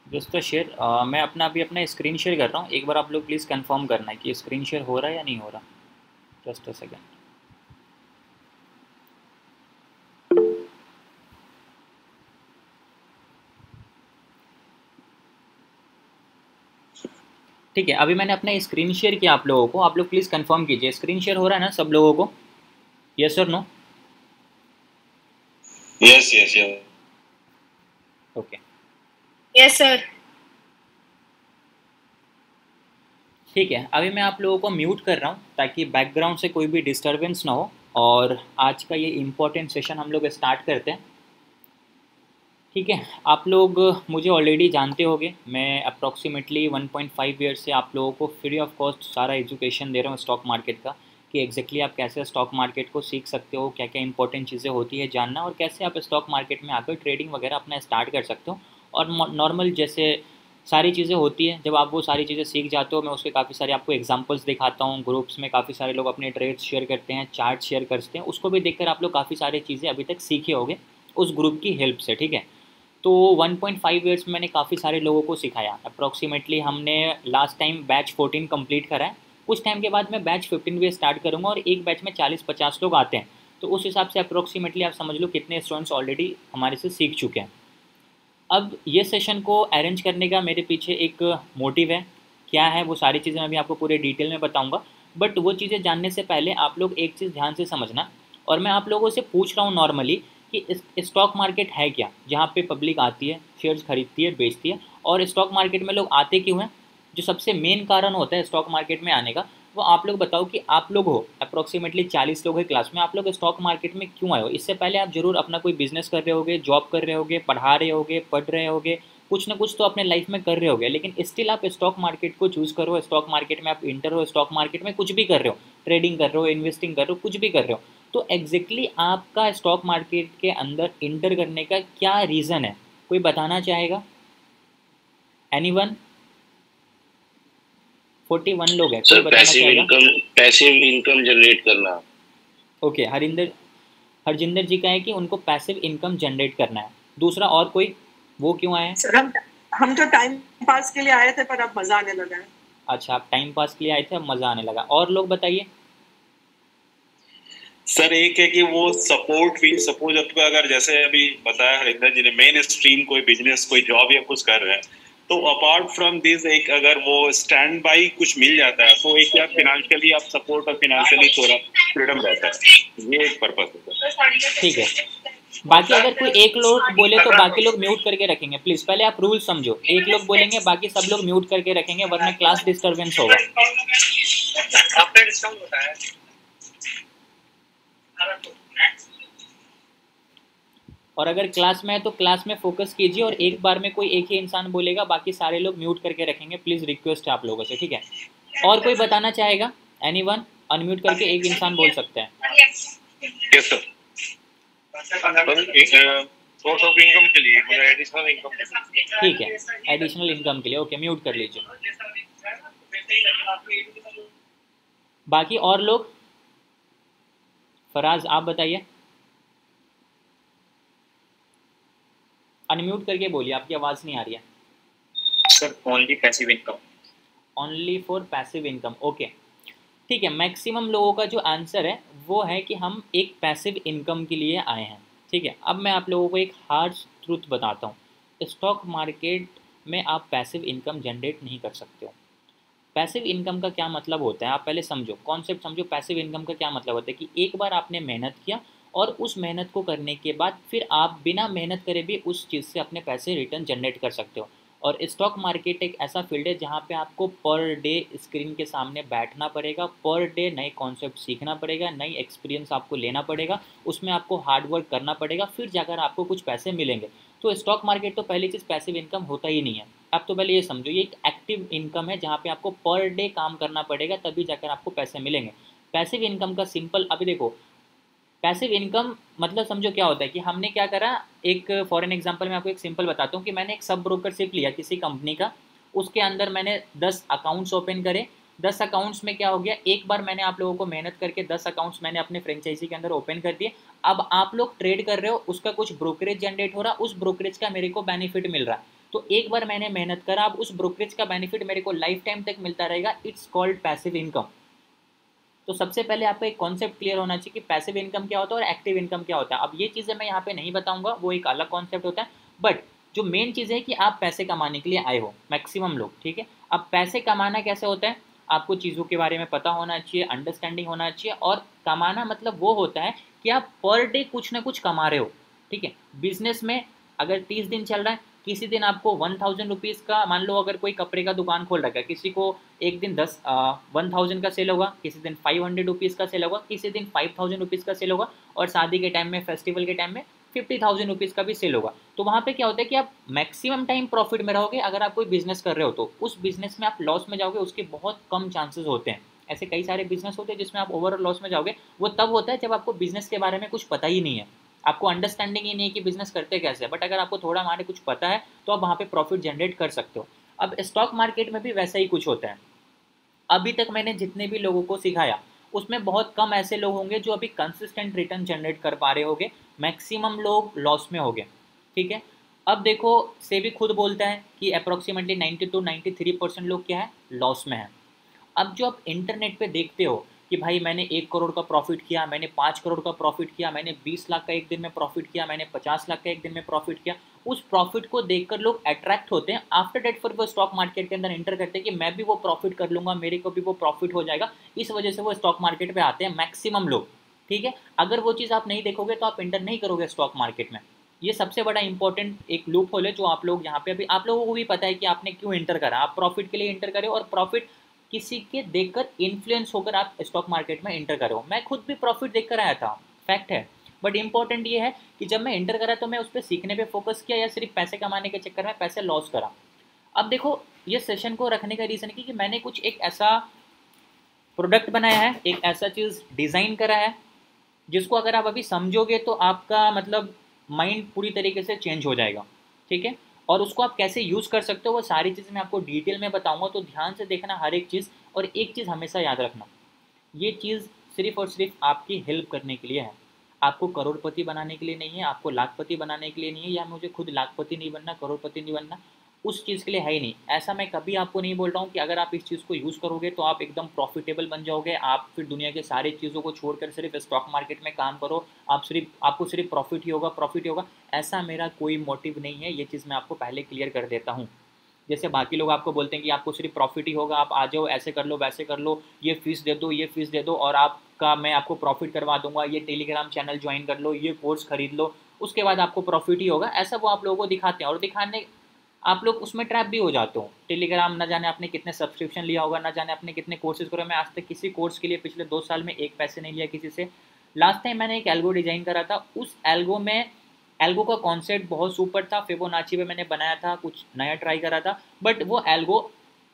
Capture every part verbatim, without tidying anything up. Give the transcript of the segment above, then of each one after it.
Just share मैं अपना अभी अपना स्क्रीन शेयर कर रहा हूँ। एक बार आप लोग प्लीज़ कंफर्म करना है कि स्क्रीन शेयर हो रहा है या नहीं हो रहा। Just a second. ठीक है, अभी मैंने अपना स्क्रीन शेयर किया आप लोगों को। आप लोग प्लीज़ कंफर्म कीजिए स्क्रीन शेयर हो रहा है ना सब लोगों को। यस और no? Yes yes yes. Okay yes sir. ठीक है, अभी मैं आप लोगों को म्यूट कर रहा हूँ ताकि बैकग्राउंड से कोई भी डिस्टरबेंस ना हो। और आज का ये इम्पोर्टेंट सेशन हम लोग स्टार्ट करते हैं। ठीक है, आप लोग मुझे ऑलरेडी जानते होंगे। मैं approximately one point five year से आप लोगों को फ्री ऑफ कॉस्ट सारा एजुकेशन दे रहा हूँ स्टॉक मार्केट का, कि एग्जैक्टली आप कैसे स्टॉक मार्केट को सीख सकते हो, क्या क्या इंपॉर्टेंट चीज़ें होती है जानना, और कैसे आप स्टॉक मार्केट में आकर ट्रेडिंग वगैरह अपना स्टार्ट कर सकते हो। और नॉर्मल जैसे सारी चीज़ें होती हैं, जब आप वो सारी चीज़ें सीख जाते हो मैं उसके काफ़ी सारे आपको एग्जांपल्स दिखाता हूँ। ग्रुप्स में काफ़ी सारे लोग अपने ट्रेड्स शेयर करते हैं, चार्ट शेयर करते हैं, उसको भी देखकर आप लोग काफ़ी सारी चीज़ें अभी तक सीखे होंगे उस ग्रुप की हेल्प से। ठीक है, तो वन पॉइंट फाइव ईयर्स में मैंने काफ़ी सारे लोगों को सिखाया। अप्रॉक्सीमेटली हमने last time batch fourteen complete करा है। कुछ टाइम के बाद मैं बैच फिफ्टीन भी स्टार्ट करूँगा और एक बैच में चालीस पचास लोग आते हैं, तो उस हिसाब से अप्रॉक्सीमेटली आप समझ लो कितने स्टूडेंट्स ऑलरेडी हमारे से सीख चुके हैं। अब ये सेशन को अरेंज करने का मेरे पीछे एक मोटिव है। क्या है वो सारी चीज़ें मैं अभी आपको पूरे डिटेल में बताऊंगा, बट वो चीज़ें जानने से पहले आप लोग एक चीज़ ध्यान से समझना। और मैं आप लोगों से पूछ रहा हूँ नॉर्मली कि स्टॉक मार्केट है क्या, जहाँ पे पब्लिक आती है, शेयर्स खरीदती है, बेचती है। और स्टॉक मार्केट में लोग आते क्यों हैं, जो सबसे मेन कारण होता है स्टॉक मार्केट में आने का, वो आप लोग बताओ कि आप लोग हो अप्रॉक्सीमेटली चालीस लोग हैं क्लास में, आप लोग स्टॉक मार्केट में क्यों आए हो। इससे पहले आप जरूर अपना कोई बिजनेस कर रहे होगे, जॉब कर रहे होगे, पढ़ा रहे होगे, पढ़ रहे होगे, कुछ ना कुछ तो अपने लाइफ में कर रहे होगे, लेकिन स्टिल आप स्टॉक मार्केट को चूज़ करो, स्टॉक मार्केट में आप इंटर हो, स्टॉक मार्केट में कुछ भी कर रहे हो, ट्रेडिंग कर रहे हो, इन्वेस्टिंग कर रहे हो, कुछ भी कर रहे हो, तो एग्जैक्टली आपका स्टॉक मार्केट के अंदर इंटर करने का क्या रीज़न है, कोई बताना चाहेगा? एनीवन? फोर्टी वन लोग हैं, कोई सर बताना पैसिव चाहेगा? इनकम, पैसिव इनकम जनरेट करना। ओके, हरिंदर हरजिंदर जी का है कि उनको पैसिव इनकम जनरेट करना है। दूसरा और कोई? वो क्यों आए हैं? सर हम हम तो टाइम पास के लिए आए थे, पर अब मजा आने लगा है। अच्छा, आप टाइम पास के लिए आए थे, अब मज़ा आने लगा। और लोग बताइए। सर एक है कि वो सपोर्ट भी, सपोज आपको अगर जैसे अभी बताया हरिंदर जी ने, मेन स्ट्रीम कोई बिजनेस कोई जॉब या कुछ कर रहे हैं, तो अपार्ट फ्रॉम दिस एक अगर वो स्टैंड बाई कुछ मिल जाता है तो एक या फिनेंशियली आप सपोर्ट और फिनेंशियली थोड़ा फ्रीडम रहता है, ये एक पर्पस है। ठीक है, बाकी अगर कोई एक लोग बोले तो बाकी लोग म्यूट करके रखेंगे। प्लीज़ पहले आप रूल समझो, एक लोग बोलेंगे बाकी सब लोग म्यूट करके रखेंगे, वरना क्लास डिस्टर्बेंस होगा। और अगर क्लास में है तो क्लास में फोकस कीजिए, और एक बार में कोई एक ही इंसान बोलेगा, बाकी सारे लोग म्यूट करके रखेंगे। प्लीज़ रिक्वेस्ट है आप लोगों से, ठीक है? और कोई बताना चाहेगा? एनीवन? अनम्यूट करके एक इंसान बोल सकते हैं। Yes sir. Source of income के लिए, मतलब एडिशनल इनकम। ठीक है, एडिशनल इनकम के लिए। ओके, म्यूट कर लीजिए। बाकी और लोग? फराज आप बताइए, अनम्यूट करके बोलिए, आपकी आवाज़ नहीं आ रही है। Sir only passive income. Only for passive income, okay. ठीक है, मैक्सिमम लोगों का जो आंसर है वो है कि हम एक पैसिव इनकम के लिए आए हैं। ठीक है, अब मैं आप लोगों को एक हार्ड ट्रूथ बताता हूँ। स्टॉक मार्केट में आप पैसिव इनकम जनरेट नहीं कर सकते हो। पैसिव इनकम का क्या मतलब होता है, आप पहले समझो, कॉन्सेप्ट समझो। पैसिव इनकम का क्या मतलब होता है कि एक बार आपने मेहनत किया और उस मेहनत को करने के बाद फिर आप बिना मेहनत करे भी उस चीज़ से अपने पैसे रिटर्न जनरेट कर सकते हो। और स्टॉक मार्केट एक ऐसा फील्ड है जहाँ पे आपको पर डे स्क्रीन के सामने बैठना पड़ेगा, पर डे नए कॉन्सेप्ट सीखना पड़ेगा, नई एक्सपीरियंस आपको लेना पड़ेगा, उसमें आपको हार्ड वर्क करना पड़ेगा, फिर जाकर आपको कुछ पैसे मिलेंगे। तो स्टॉक मार्केट तो पहली चीज़ पैसिव इनकम होता ही नहीं है। आप तो पहले ये समझो, ये एक एक्टिव इनकम है जहाँ पे आपको पर डे काम करना पड़ेगा, तभी जाकर आपको पैसे मिलेंगे। पैसिव इनकम का सिंपल अभी देखो, पैसिव इनकम मतलब समझो क्या होता है कि हमने क्या करा। एक फॉर एन एग्जांपल मैं आपको एक सिंपल बताता हूँ कि मैंने एक सब ब्रोकरशिप लिया किसी कंपनी का, उसके अंदर मैंने दस अकाउंट्स ओपन करे। दस अकाउंट्स में क्या हो गया, एक बार मैंने आप लोगों को मेहनत करके दस अकाउंट्स मैंने अपने फ्रेंचाइजी के अंदर ओपन कर दिए। अब आप लोग ट्रेड कर रहे हो, उसका कुछ ब्रोकरेज जनरेट हो रहा, उस ब्रोकरेज का मेरे को बेनिफिट मिल रहा है। तो एक बार मैंने मेहनत करा, अब उस ब्रोकरेज का बेनिफिट मेरे को लाइफ टाइम तक मिलता रहेगा। It's called passive income. तो सबसे पहले आपको एक कॉन्सेप्ट क्लियर होना चाहिए कि पैसिव इनकम क्या होता है और एक्टिव इनकम क्या होता है। अब ये चीज़ें मैं यहाँ पे नहीं बताऊंगा, वो एक अलग कॉन्सेप्ट होता है, बट जो मेन चीज़ है कि आप पैसे कमाने के लिए आए हो मैक्सिमम लोग, ठीक है। अब पैसे कमाना कैसे होता है, आपको चीज़ों के बारे में पता होना चाहिए, अंडरस्टैंडिंग होना चाहिए। और कमाना मतलब वो होता है कि आप पर डे कुछ ना कुछ कमा रहे हो, ठीक है। बिजनेस में अगर तीस दिन चल रहा है, किसी दिन आपको वन थाउजेंड रुपीज़ का, मान लो अगर कोई कपड़े का दुकान खोल रखा है, किसी को एक दिन दस वन थाउजेंड का सेल होगा, किसी दिन फाइव हंड्रेड रुपीज़ का सेल होगा, किसी दिन फाइव थाउजेंड रुपीज़ का सेल होगा, और शादी के टाइम में, फेस्टिवल के टाइम में फिफ्टी थाउजेंड रुपीज़ का भी सेल होगा। तो वहाँ पे क्या होता है कि आप मैक्सिमम टाइम प्रॉफिट में रहोगे। अगर आप कोई बिजनेस कर रहे हो तो उस बिजनेस में आप लॉस में जाओगे, उसके बहुत कम चांसेस होते हैं। ऐसे कई सारे बिजनेस होते हैं जिसमें आप ओवरऑल लॉस में जाओगे। वो तब होता है जब आपको बिजनेस के बारे में कुछ पता ही नहीं है, आपको अंडरस्टैंडिंग ही नहीं है कि बिजनेस करते कैसे। बट अगर आपको थोड़ा हमारे कुछ पता है तो आप वहाँ पे प्रॉफिट जनरेट कर सकते हो। अब स्टॉक मार्केट में भी वैसा ही कुछ होता है। अभी तक मैंने जितने भी लोगों को सिखाया उसमें बहुत कम ऐसे लोग होंगे जो अभी कंसिस्टेंट रिटर्न जनरेट कर पा रहे होंगे, मैक्सिमम लोग लॉस में होंगे, ठीक है। अब देखो, सेबी खुद बोलता है कि approximately ninety two ninety three percent लोग क्या है, लॉस में है। अब जो आप इंटरनेट पे देखते हो कि भाई मैंने एक करोड़ का प्रॉफिट किया, मैंने पाँच करोड़ का प्रॉफिट किया, मैंने बीस लाख का एक दिन में प्रॉफिट किया, मैंने पचास लाख का एक दिन में प्रॉफिट किया, उस प्रॉफिट को देखकर लोग अट्रैक्ट होते हैं। आफ्टर डेट फिर वो स्टॉक मार्केट के अंदर एंटर करते हैं कि मैं भी वो प्रॉफिट कर लूँगा, मेरे को भी वो प्रॉफिट हो जाएगा। इस वजह से वो स्टॉक मार्केट पर आते हैं मैक्सिमम लोग, ठीक है। अगर वो चीज़ आप नहीं देखोगे तो आप एंटर नहीं करोगे स्टॉक मार्केट में। ये सबसे बड़ा इंपॉर्टेंट एक लूप होल है जो आप लोग यहाँ पे, अभी आप लोगों को भी पता है कि आपने क्यों एंटर करा, आप प्रॉफिट के लिए एंटर करे और प्रॉफिट किसी के देखकर इन्फ्लुएंस होकर आप स्टॉक मार्केट में एंटर करो। मैं खुद भी प्रॉफिट देखकर आया था, फैक्ट है। बट इंपॉर्टेंट ये है कि जब मैं एंटर करा तो मैं उस पर सीखने पे फोकस किया या सिर्फ पैसे कमाने के चक्कर में पैसे लॉस करा। अब देखो, ये सेशन को रखने का रीज़न है कि मैंने कुछ एक ऐसा प्रोडक्ट बनाया है, एक ऐसा चीज़ डिज़ाइन करा है जिसको अगर आप अभी समझोगे तो आपका मतलब माइंड पूरी तरीके से चेंज हो जाएगा, ठीक है। और उसको आप कैसे यूज़ कर सकते हो वो सारी चीज़ मैं आपको डिटेल में बताऊंगा, तो ध्यान से देखना हर एक चीज़। और एक चीज़ हमेशा याद रखना, ये चीज़ सिर्फ और सिर्फ आपकी हेल्प करने के लिए है, आपको करोड़पति बनाने के लिए नहीं है, आपको लाखपति बनाने के लिए नहीं है, या मुझे खुद लाखपति नहीं बनना, करोड़पति नहीं बनना, उस चीज़ के लिए है ही नहीं। ऐसा मैं कभी आपको नहीं बोल रहा हूँ कि अगर आप इस चीज़ को यूज़ करोगे तो आप एकदम प्रॉफिटेबल बन जाओगे, आप फिर दुनिया के सारी चीज़ों को छोड़कर सिर्फ स्टॉक मार्केट में काम करो, आप सिर्फ आपको सिर्फ प्रॉफिट ही होगा, प्रॉफिट ही होगा। ऐसा मेरा कोई मोटिव नहीं है, ये चीज़ मैं आपको पहले क्लियर कर देता हूँ। जैसे बाकी लोग आपको बोलते हैं कि आपको सिर्फ प्रॉफिट ही होगा, आप आ जाओ, ऐसे कर लो, वैसे कर लो, ये फीस दे दो, ये फीस दे दो और आपका मैं आपको प्रॉफिट करवा दूंगा, ये टेलीग्राम चैनल ज्वाइन कर लो, ये कोर्स खरीद लो, उसके बाद आपको प्रॉफिट ही होगा। ऐसा वो आप लोगों को दिखाते हैं और दिखाने आप लोग उसमें ट्रैप भी हो जाते हो। टेलीग्राम ना जाने आपने कितने सब्सक्रिप्शन लिया होगा, ना जाने आपने कितने कोर्सेज करे। मैं आज तक किसी कोर्स के लिए पिछले दो साल में एक पैसे नहीं लिया किसी से। लास्ट टाइम मैंने एक एल्गो डिजाइन करा था, उस एल्गो में एल्गो का कॉन्सेप्ट बहुत सुपर था, फिबोनाची पे मैंने बनाया था, कुछ नया ट्राई करा था, बट वो एल्गो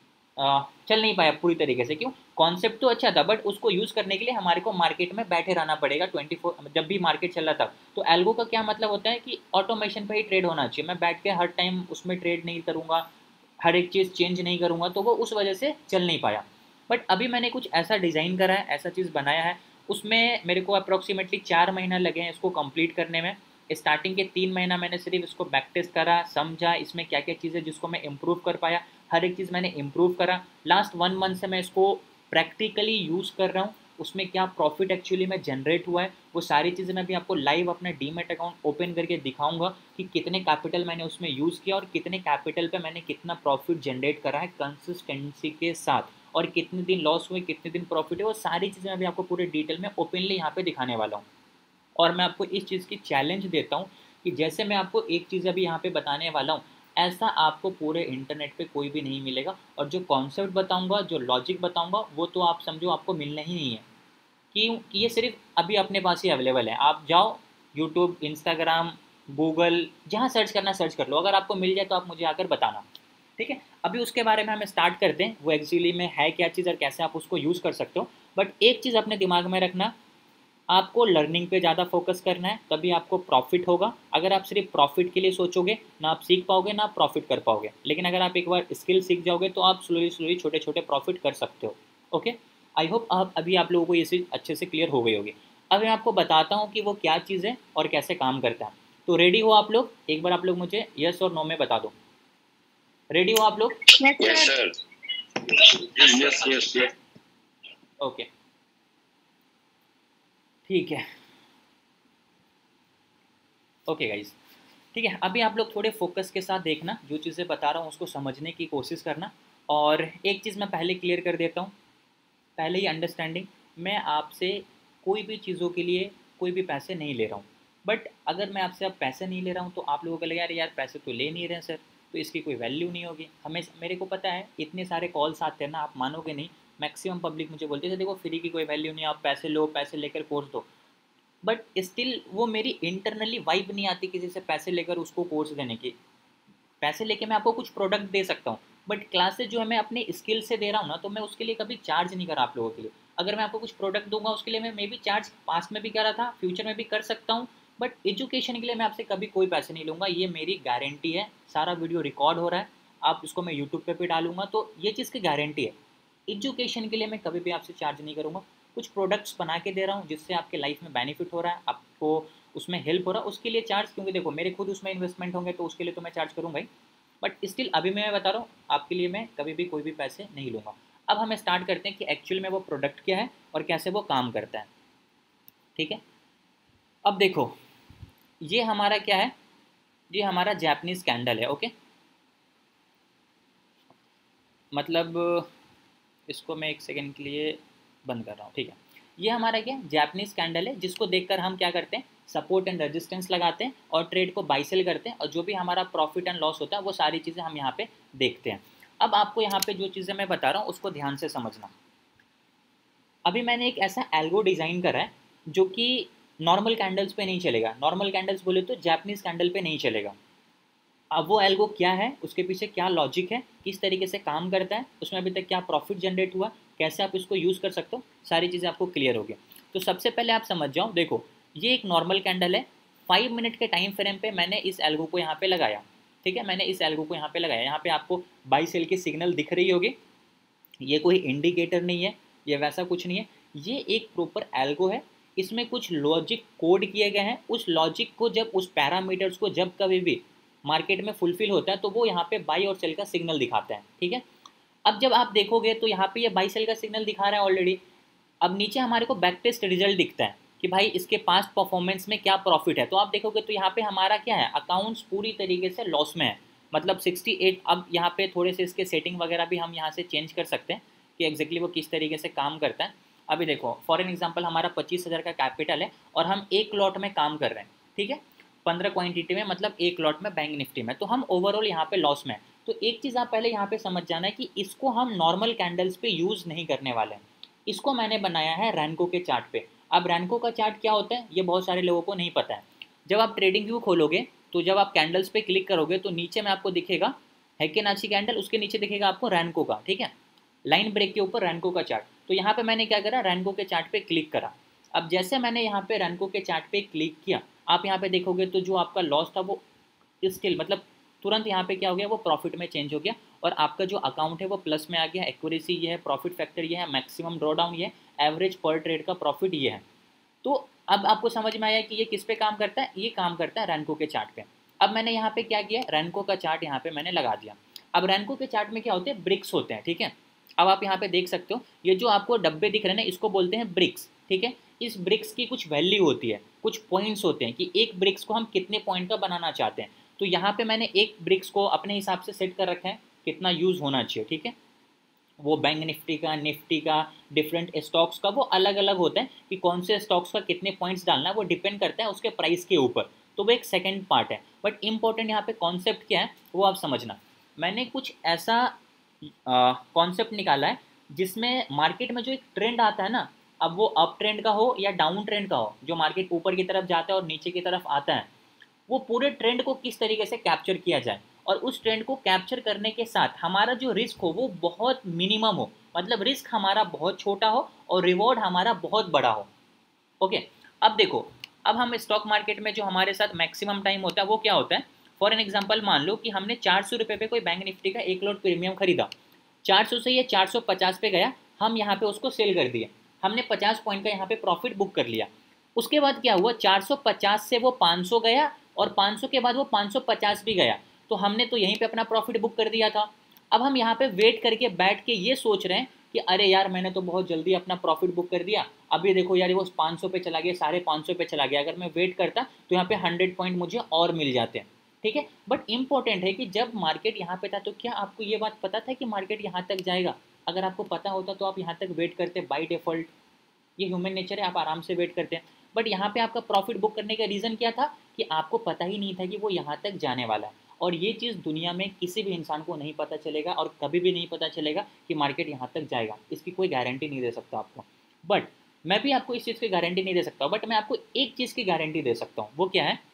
चल नहीं पाया पूरी तरीके से। क्यों? कॉन्सेप्ट तो अच्छा था बट उसको यूज़ करने के लिए हमारे को मार्केट में बैठे रहना पड़ेगा ट्वेंटी फोर, जब भी मार्केट चल रहा था। तो एल्गो का क्या मतलब होता है कि ऑटोमेशन पे ही ट्रेड होना चाहिए, मैं बैठ के हर टाइम उसमें ट्रेड नहीं करूँगा, हर एक चीज़ चेंज नहीं करूँगा, तो वो उस वजह से चल नहीं पाया। बट अभी मैंने कुछ ऐसा डिज़ाइन करा है, ऐसा चीज़ बनाया है, उसमें मेरे को अप्रॉक्सीमेटली चार महीना लगे हैं इसको कंप्लीट करने में। स्टार्टिंग के तीन महीना मैंने सिर्फ इसको बैक टेस्ट करा, समझा इसमें क्या क्या चीज़ें जिसको मैं इम्प्रूव कर पाया, हर एक चीज़ मैंने इम्प्रूव करा। लास्ट वन मंथ से मैं इसको प्रैक्टिकली यूज़ कर रहा हूँ, उसमें क्या प्रॉफिट एक्चुअली में जनरेट हुआ है वो सारी चीज़ें मैं भी आपको लाइव अपना डीमैट अकाउंट ओपन करके दिखाऊंगा कि कितने कैपिटल मैंने उसमें यूज़ किया और कितने कैपिटल पे मैंने कितना प्रॉफिट जनरेट करा है कंसिस्टेंसी के साथ, और कितने दिन लॉस हुए, कितने दिन प्रॉफिट है, वो सारी चीज़ें मैं भी आपको पूरे डिटेल में ओपनली यहाँ पे दिखाने वाला हूँ। और मैं आपको इस चीज़ की चैलेंज देता हूँ कि जैसे मैं आपको एक चीज़ अभी यहाँ पे बताने वाला हूँ, ऐसा आपको पूरे इंटरनेट पे कोई भी नहीं मिलेगा। और जो कॉन्सेप्ट बताऊँगा, जो लॉजिक बताऊँगा, वो तो आप समझो आपको मिलना ही नहीं है। क्यों? कि ये सिर्फ अभी अपने पास ही अवेलेबल है। आप जाओ यूट्यूब, इंस्टाग्राम, गूगल, जहाँ सर्च करना सर्च कर लो, अगर आपको मिल जाए तो आप मुझे आकर बताना, ठीक है। अभी उसके बारे में हमें स्टार्ट करते हैं, वो एक्चुअली में है क्या चीज़ और कैसे आप उसको यूज़ कर सकते हो। बट एक चीज़ अपने दिमाग में रखना, आपको लर्निंग पे ज़्यादा फोकस करना है, तभी आपको प्रॉफिट होगा। अगर आप सिर्फ प्रॉफिट के लिए सोचोगे, ना आप सीख पाओगे ना आप प्रॉफिट कर पाओगे। लेकिन अगर आप एक बार स्किल सीख जाओगे तो आप स्लोली स्लोली छोटे छोटे प्रॉफिट कर सकते हो। ओके, आई होप आप अभी आप लोगों को ये चीज़ अच्छे से क्लियर हो गई होगी। अब मैं आपको बताता हूँ कि वो क्या चीज़ है और कैसे काम करता है। तो रेडी हो आप लोग? एक बार आप लोग मुझे यस और नो में बता दो। रेडी हो आप लोग? Yes sir. Yes yes yes. Okay ठीक है। ओके गाइज, ठीक है। अभी आप लोग थोड़े फोकस के साथ देखना, जो चीज़ें बता रहा हूँ उसको समझने की कोशिश करना। और एक चीज़ मैं पहले क्लियर कर देता हूँ, पहले ही अंडरस्टैंडिंग, मैं आपसे कोई भी चीज़ों के लिए कोई भी पैसे नहीं ले रहा हूँ। बट अगर मैं आपसे अब पैसे नहीं ले रहा हूँ तो आप लोगों को लगेगा यार यार पैसे तो ले नहीं रहे हैं सर, तो इसकी कोई वैल्यू नहीं होगी। हमें मेरे को पता है इतने सारे कॉल्स आते हैं ना, आप मानोगे नहीं, मैक्सिमम पब्लिक मुझे बोलती है देखो फ्री की कोई वैल्यू नहीं, आप पैसे लो, पैसे लेकर कोर्स दो। बट स्टिल वो मेरी इंटरनली वाइब नहीं आती किसी से पैसे लेकर उसको कोर्स देने की। पैसे लेके मैं आपको कुछ प्रोडक्ट दे सकता हूँ, बट क्लासेस जो है मैं अपने स्किल से दे रहा हूँ ना, तो मैं उसके लिए कभी चार्ज नहीं करा आप लोगों के लिए। अगर मैं आपको कुछ प्रोडक्ट दूंगा उसके लिए मैं मे बी चार्ज पास्ट में भी करा था, फ्यूचर में भी कर सकता हूँ, बट एजुकेशन के लिए मैं आपसे कभी कोई पैसे नहीं लूँगा, ये मेरी गारंटी है। सारा वीडियो रिकॉर्ड हो रहा है, आप इसको मैं यूट्यूब पे भी डालूंगा, तो ये चीज़ की गारंटी है। एजुकेशन के लिए मैं कभी भी आपसे चार्ज नहीं करूँगा। कुछ प्रोडक्ट्स बना के दे रहा हूँ जिससे आपके लाइफ में बेनिफिट हो रहा है, आपको उसमें हेल्प हो रहा है, उसके लिए चार्ज, क्योंकि देखो मेरे खुद उसमें इन्वेस्टमेंट होंगे तो उसके लिए तो मैं चार्ज करूँगा ही। बट स्टिल अभी मैं बता रहा हूँ आपके लिए मैं कभी भी कोई भी पैसे नहीं लूँगा। अब हमें स्टार्ट करते हैं कि एक्चुअल में वो प्रोडक्ट क्या है और कैसे वो काम करता है। ठीक है, अब देखो ये हमारा क्या है, ये हमारा जापानीज़ कैंडल है। ओके, मतलब इसको मैं एक सेकेंड के लिए बंद कर रहा हूँ। ठीक है, ये हमारा क्या जापानीज़ कैंडल है, जिसको देखकर हम क्या करते हैं, सपोर्ट एंड रेजिस्टेंस लगाते हैं और ट्रेड को बाई सेल करते हैं, और जो भी हमारा प्रॉफिट एंड लॉस होता है वो सारी चीज़ें हम यहाँ पे देखते हैं। अब आपको यहाँ पे जो चीज़ें मैं बता रहा हूँ उसको ध्यान से समझना। अभी मैंने एक ऐसा एल्गो डिज़ाइन करा है जो कि नॉर्मल कैंडल्स पे नहीं चलेगा। नॉर्मल कैंडल्स बोले तो जापानीज़ कैंडल पे नहीं चलेगा। अब वो एल्गो क्या है, उसके पीछे क्या लॉजिक है, किस तरीके से काम करता है, उसमें अभी तक क्या प्रॉफिट जनरेट हुआ, कैसे आप इसको यूज़ कर सकते हो, सारी चीज़ें आपको क्लियर होगी। तो सबसे पहले आप समझ जाओ, देखो ये एक नॉर्मल कैंडल है, फाइव मिनट के टाइम फ्रेम पे मैंने इस एल्गो को यहाँ पे लगाया। ठीक है, मैंने इस एल्गो को यहाँ पे लगाया, यहाँ पे आपको बाई सेल की सिग्नल दिख रही होगी। ये कोई इंडिकेटर नहीं है, ये वैसा कुछ नहीं है, ये एक प्रॉपर एल्गो है। इसमें कुछ लॉजिक कोड किए गए हैं, उस लॉजिक को जब, उस पैरामीटर्स को जब कभी भी मार्केट में फुलफिल होता है तो वो यहाँ पे बाई और सेल का सिग्नल दिखाता है। ठीक है, अब जब आप देखोगे तो यहाँ पे ये बाई सेल का सिग्नल दिखा रहा है ऑलरेडी। अब नीचे हमारे को बैक टेस्ट रिजल्ट दिखता है कि भाई इसके पास्ट परफॉर्मेंस में क्या प्रॉफिट है। तो आप देखोगे तो यहाँ पे हमारा क्या है, अकाउंट्स पूरी तरीके से लॉस में है, मतलब सिक्सटी एट। अब यहाँ पे थोड़े से इसके सेटिंग वगैरह भी हम यहाँ से चेंज कर सकते हैं कि एग्जैक्टली वो किस तरीके से काम करता है। अभी देखो फॉर एन एग्जाम्पल हमारा पच्चीस हज़ार का कैपिटल है और हम एक लॉट में काम कर रहे हैं। ठीक है, पंद्रह क्वांटिटी में, मतलब एक लॉट में बैंक निफ्टी में, तो हम ओवरऑल यहाँ पे लॉस में है। तो एक चीज़ आप पहले यहाँ पे समझ जाना है कि इसको हम नॉर्मल कैंडल्स पे यूज़ नहीं करने वाले हैं, इसको मैंने बनाया है रैनको के चार्ट पे। अब रैनको का चार्ट क्या होता है ये बहुत सारे लोगों को नहीं पता है। जब आप ट्रेडिंग व्यू खोलोगे तो जब आप कैंडल्स पे क्लिक करोगे तो नीचे में आपको दिखेगा हेकेनाची कैंडल, उसके नीचे दिखेगा आपको रैनको का, ठीक है, लाइन ब्रेक के ऊपर रैनको का चार्ट। तो यहाँ पे मैंने क्या करा, रैनको के चार्ट पे क्लिक करा। अब जैसे मैंने यहाँ पे रैनको के चार्ट पे क्लिक किया, आप यहाँ पे देखोगे तो जो आपका लॉस था वो स्टिल, मतलब तुरंत यहाँ पे क्या हो गया, वो प्रॉफिट में चेंज हो गया और आपका जो अकाउंट है वो प्लस में आ गया। एक्यूरेसी ये है, प्रॉफिट फैक्टर ये है, मैक्सिमम ड्रॉ डाउन ये है, एवरेज पर ट्रेड का प्रॉफिट ये है। तो अब आपको समझ में आया कि ये किस पे काम करता है, ये काम करता है रैनको के चार्ट पे। अब मैंने यहाँ पे क्या किया, रैनको का चार्ट यहाँ पे मैंने लगा दिया। अब रैनको के चार्ट में क्या होते हैं, ब्रिक्स होते हैं। ठीक है, अब आप यहाँ पे देख सकते हो ये जो आपको डब्बे दिख रहे हैं ना, इसको बोलते हैं ब्रिक्स। ठीक है, इस ब्रिक्स की कुछ वैल्यू होती है, कुछ पॉइंट्स होते हैं कि एक ब्रिक्स को हम कितने पॉइंट का बनाना चाहते हैं। तो यहाँ पे मैंने एक ब्रिक्स को अपने हिसाब से सेट कर रखा है कितना यूज़ होना चाहिए। ठीक है, वो बैंक निफ्टी का, निफ्टी का, डिफरेंट स्टॉक्स का वो अलग अलग होता है कि कौन से स्टॉक्स का कितने पॉइंट्स डालना है, वो डिपेंड करता है उसके प्राइस के ऊपर। तो वो एक सेकंड पार्ट है, बट इम्पोर्टेंट यहाँ पे कॉन्सेप्ट क्या है वो आप समझना। मैंने कुछ ऐसा कॉन्सेप्ट निकाला है जिसमें मार्केट में जो एक ट्रेंड आता है ना, अब वो अप ट्रेंड का हो या डाउन ट्रेंड का हो, जो मार्केट ऊपर की तरफ जाता है और नीचे की तरफ आता है, वो पूरे ट्रेंड को किस तरीके से कैप्चर किया जाए और उस ट्रेंड को कैप्चर करने के साथ हमारा जो रिस्क हो वो बहुत मिनिमम हो, मतलब रिस्क हमारा बहुत छोटा हो और रिवॉर्ड हमारा बहुत बड़ा हो। ओके, अब देखो, अब हम स्टॉक मार्केट में जो हमारे साथ मैक्सिमम टाइम होता है वो क्या होता है, फॉर एन एग्जाम्पल मान लो कि हमने चार सौ रुपये पे कोई बैंक निफ्टी का एक लॉट प्रीमियम खरीदा, चार सौ से ये चार सौ पचास पे गया, हम यहाँ पे उसको सेल कर दिए, हमने पचास पॉइंट का यहाँ पे प्रॉफिट बुक कर लिया। उसके बाद क्या हुआ, चार सौ पचास से वो पाँच सौ गया और पाँच सौ के बाद वो पाँच सौ पचास भी गया। तो हमने तो यहीं पे अपना प्रॉफिट बुक कर दिया था। अब हम यहाँ पे वेट करके बैठ के ये सोच रहे हैं कि अरे यार मैंने तो बहुत जल्दी अपना प्रॉफिट बुक कर दिया, अभी देखो यार वो पाँच सौ पे चला गया, साढ़े पाँच सौ पे चला गया, अगर मैं वेट करता तो यहाँ पे हंड्रेड पॉइंट मुझे और मिल जाते हैं। ठीक है, बट इंपॉर्टेंट है कि जब मार्केट यहाँ पे था तो क्या आपको ये बात पता था कि मार्केट यहाँ तक जाएगा? अगर आपको पता होता तो आप यहाँ तक वेट करते बाई डिफ़ॉल्ट। ये ह्यूमन नेचर है, आप आराम से वेट करते हैं। बट यहाँ पे आपका प्रॉफिट बुक करने का रीज़न क्या था कि आपको पता ही नहीं था कि वो यहाँ तक जाने वाला है। और ये चीज़ दुनिया में किसी भी इंसान को नहीं पता चलेगा और कभी भी नहीं पता चलेगा कि मार्केट यहाँ तक जाएगा, इसकी कोई गारंटी नहीं दे सकता आपको। बट मैं भी आपको इस चीज़ की गारंटी नहीं दे सकता हूँ, बट मैं आपको एक चीज़ की गारंटी दे सकता हूँ। वो क्या है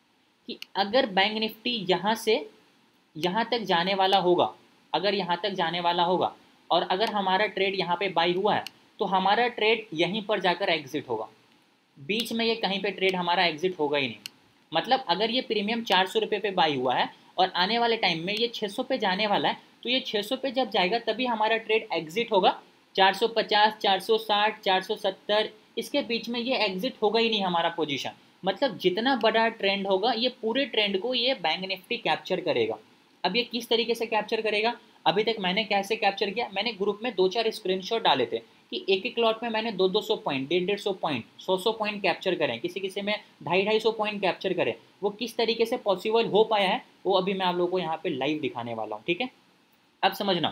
कि अगर बैंक निफ्टी यहाँ से यहाँ तक जाने वाला होगा, अगर यहाँ तक जाने वाला होगा और अगर हमारा ट्रेड यहाँ पे बाई हुआ है तो हमारा ट्रेड यहीं पर जाकर एग्जिट होगा। बीच में ये कहीं पे ट्रेड हमारा एग्जिट होगा ही नहीं। मतलब अगर ये प्रीमियम चार सौ रुपये पे बाई हुआ है और आने वाले टाइम में ये छः सौ पे जाने वाला है, तो ये छः सौ पे जब जाएगा तभी हमारा ट्रेड एग्जिट होगा। चार सौ पचास, चार सौ साठ, चार सौ सत्तर, इसके बीच में ये एग्जिट होगा ही नहीं हमारा पोजीशन। मतलब जितना बड़ा ट्रेंड होगा ये पूरे ट्रेंड को ये बैंक निफ्टी कैप्चर करेगा। अब ये किस तरीके से कैप्चर करेगा, अभी तक मैंने कैसे कैप्चर किया, मैंने ग्रुप में दो चार स्क्रीनशॉट डाले थे कि एक एक लॉट में मैंने दो दो सौ पॉइंट, डेढ़ डेढ़ सौ पॉइंट, सौ सौ पॉइंट कैप्चर करें, किसी किसी में ढाई ढाई सौ पॉइंट कैप्चर करें। वो किस तरीके से पॉसिबल हो पाया है वो अभी मैं आप लोगों को यहाँ पे लाइव दिखाने वाला हूँ। ठीक है, अब समझना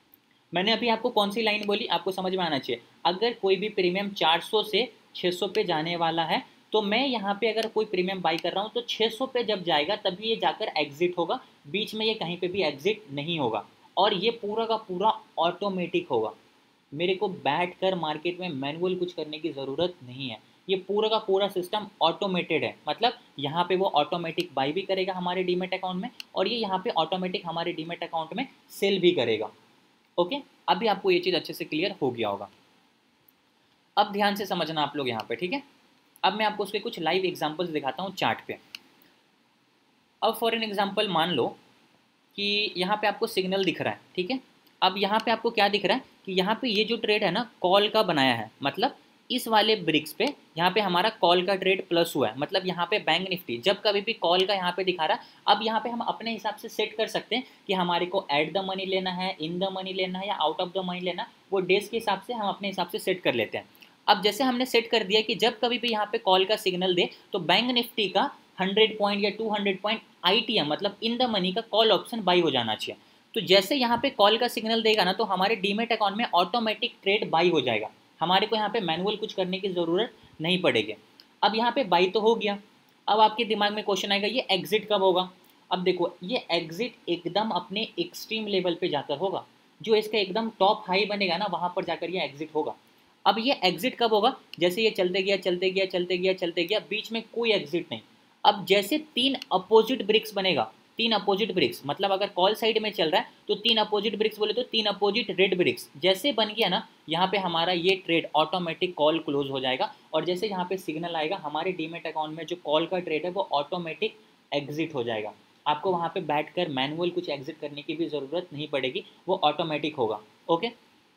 मैंने अभी आपको कौन सी लाइन बोली, आपको समझ में आना चाहिए। अगर कोई भी प्रीमियम चार सौ से छः सौ पे जाने वाला है तो मैं यहाँ पे अगर कोई प्रीमियम बाई कर रहा हूँ तो छः सौ पे जब जाएगा तभी ये जाकर एग्जिट होगा, बीच में ये कहीं पे भी एग्जिट नहीं होगा और ये पूरा का पूरा ऑटोमेटिक होगा। मेरे को बैठ कर मार्केट में मैनुअल कुछ करने की ज़रूरत नहीं है, ये पूरा का पूरा सिस्टम ऑटोमेटेड है। मतलब यहाँ पे वो ऑटोमेटिक बाई भी करेगा हमारे डीमेट अकाउंट में और ये यहाँ पे ऑटोमेटिक हमारे डीमेट अकाउंट में सेल भी करेगा। ओके, अभी आपको ये चीज़ अच्छे से क्लियर हो गया होगा। अब ध्यान से समझना आप लोग यहाँ पे, ठीक है। अब मैं आपको उसके कुछ लाइव एग्जांपल्स दिखाता हूँ चार्ट पे। अब फॉर एन एग्जांपल मान लो कि यहाँ पे आपको सिग्नल दिख रहा है, ठीक है। अब यहाँ पे आपको क्या दिख रहा है कि यहाँ पे ये जो ट्रेड है ना कॉल का बनाया है, मतलब इस वाले ब्रिक्स पे यहाँ पे हमारा कॉल का ट्रेड प्लस हुआ है। मतलब यहाँ पे बैंक निफ्टी जब कभी भी कॉल का यहाँ पे दिखा रहा है, अब यहाँ पे हम अपने हिसाब से सेट कर सकते हैं कि हमारे को एट द मनी लेना है, इन द मनी लेना है या आउट ऑफ द मनी लेना है। वो डेज के हिसाब से हम अपने हिसाब से सेट कर लेते हैं। अब जैसे हमने सेट कर दिया कि जब कभी भी यहाँ पे कॉल का सिग्नल दे तो बैंक निफ्टी का हंड्रेड पॉइंट या टू हंड्रेड पॉइंट आईटीएम मतलब इन द मनी का कॉल ऑप्शन बाई हो जाना चाहिए। तो जैसे यहाँ पे कॉल का सिग्नल देगा ना तो हमारे डीमेट अकाउंट में ऑटोमेटिक ट्रेड बाई हो जाएगा, हमारे को यहाँ पे मैनुअल कुछ करने की ज़रूरत नहीं पड़ेगी। अब यहाँ पे बाई तो हो गया, अब आपके दिमाग में क्वेश्चन आएगा ये एग्जिट कब होगा। अब देखो ये एग्जिट एकदम अपने एक्सट्रीम लेवल पे जाकर होगा, जो इसका एकदम टॉप हाई बनेगा ना वहाँ पर जाकर ये एग्जिट होगा। अब ये एग्जिट कब होगा, जैसे ये चलते गया चलते गया चलते गया चलते गया बीच में कोई एग्जिट नहीं। अब जैसे तीन अपोजिट ब्रिक्स बनेगा, तीन अपोजिट ब्रिक्स मतलब अगर कॉल साइड में चल रहा है तो तीन अपोजिट ब्रिक्स बोले तो तीन अपोजिट रेड ब्रिक्स जैसे बन गया ना, यहाँ पे हमारा ये ट्रेड ऑटोमेटिक कॉल क्लोज हो जाएगा। और जैसे यहाँ पे सिग्नल आएगा हमारे डीमेट अकाउंट में जो कॉल का ट्रेड है वो ऑटोमेटिक एग्जिट हो जाएगा। आपको वहाँ पे बैठकर मैनुअल कुछ एग्जिट करने की भी ज़रूरत नहीं पड़ेगी, वो ऑटोमेटिक होगा। ओके,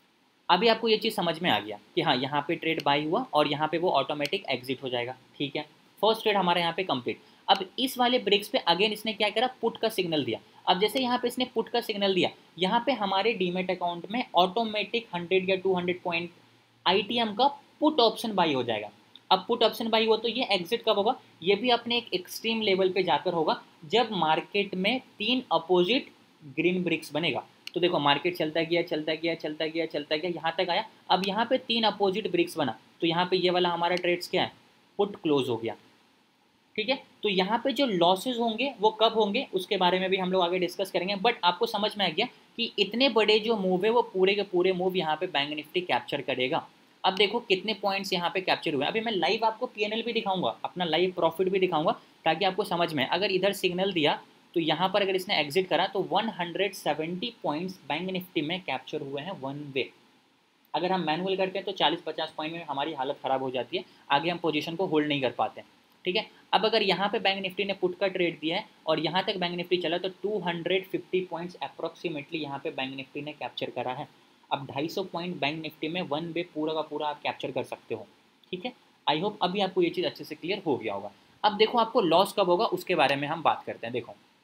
अभी आपको ये चीज़ समझ में आ गया कि हाँ यहाँ पे ट्रेड बाई हुआ और यहाँ पे वो ऑटोमेटिक एग्जिट हो जाएगा। ठीक है, फर्स्ट ट्रेड हमारा यहाँ पे कंप्लीट। अब इस वाले ब्रिक्स पे अगेन इसने क्या करा, पुट का सिग्नल दिया। अब जैसे यहाँ पे इसने पुट का सिग्नल दिया, यहाँ पे हमारे डीमेट अकाउंट में ऑटोमेटिक हंड्रेड या टू हंड्रेड पॉइंट आईटीएम का पुट ऑप्शन बाई हो जाएगा। अब पुट ऑप्शन बाई हो तो ये एग्जिट कब होगा, ये भी अपने एक एक्सट्रीम लेवल पे जाकर होगा जब मार्केट में तीन अपोजिट ग्रीन ब्रिक्स बनेगा। तो देखो मार्केट चलता गया चलता गया चलता गया चलता गया यहाँ तक आया, अब यहाँ पे तीन अपोजिट ब्रिक्स बना तो यहाँ पे ये वाला हमारा ट्रेड्स क्या है, पुट क्लोज हो गया। ठीक है, तो यहाँ पे जो लॉसेज होंगे वो कब होंगे उसके बारे में भी हम लोग आगे डिस्कस करेंगे। बट आपको समझ में आ गया कि इतने बड़े जो मूव है वो पूरे के पूरे मूव यहाँ पे बैंक निफ्टी कैप्चर करेगा। अब देखो कितने पॉइंट्स यहाँ पे कैप्चर हुए। अभी मैं लाइव आपको पीएनएल भी दिखाऊंगा, अपना लाइव प्रॉफिट भी दिखाऊंगा ताकि आपको समझ में। अगर इधर सिग्नल दिया तो यहाँ पर अगर इसने एग्जिट करा तो one hundred seventy points bank Nifty में कैप्चर हुए हैं वन वे। अगर हम मैनुअल करते हैं तो चालीस पचास पॉइंट में हमारी हालत ख़राब हो जाती है, आगे हम पोजीशन को होल्ड नहीं कर पाते। ठीक है, अब अगर यहाँ पे बैंक निफ्टी ने पुट का ट्रेड दिया है और यहाँ तक बैंक निफ्टी चला तो two hundred fifty points approximately यहाँ पे बैंक निफ्टी ने कैप्चर करा है। अब ढाई सौ पॉइंट बैंक निफ्टी में वन वे पूरा का पूरा आप कैप्चर कर सकते हो। ठीक है, आई होप अभी आपको ये चीज़ अच्छे से क्लियर हो गया होगा। अब देखो आपको लॉस कब होगा उसके बारे में हम बात करते हैं। देखो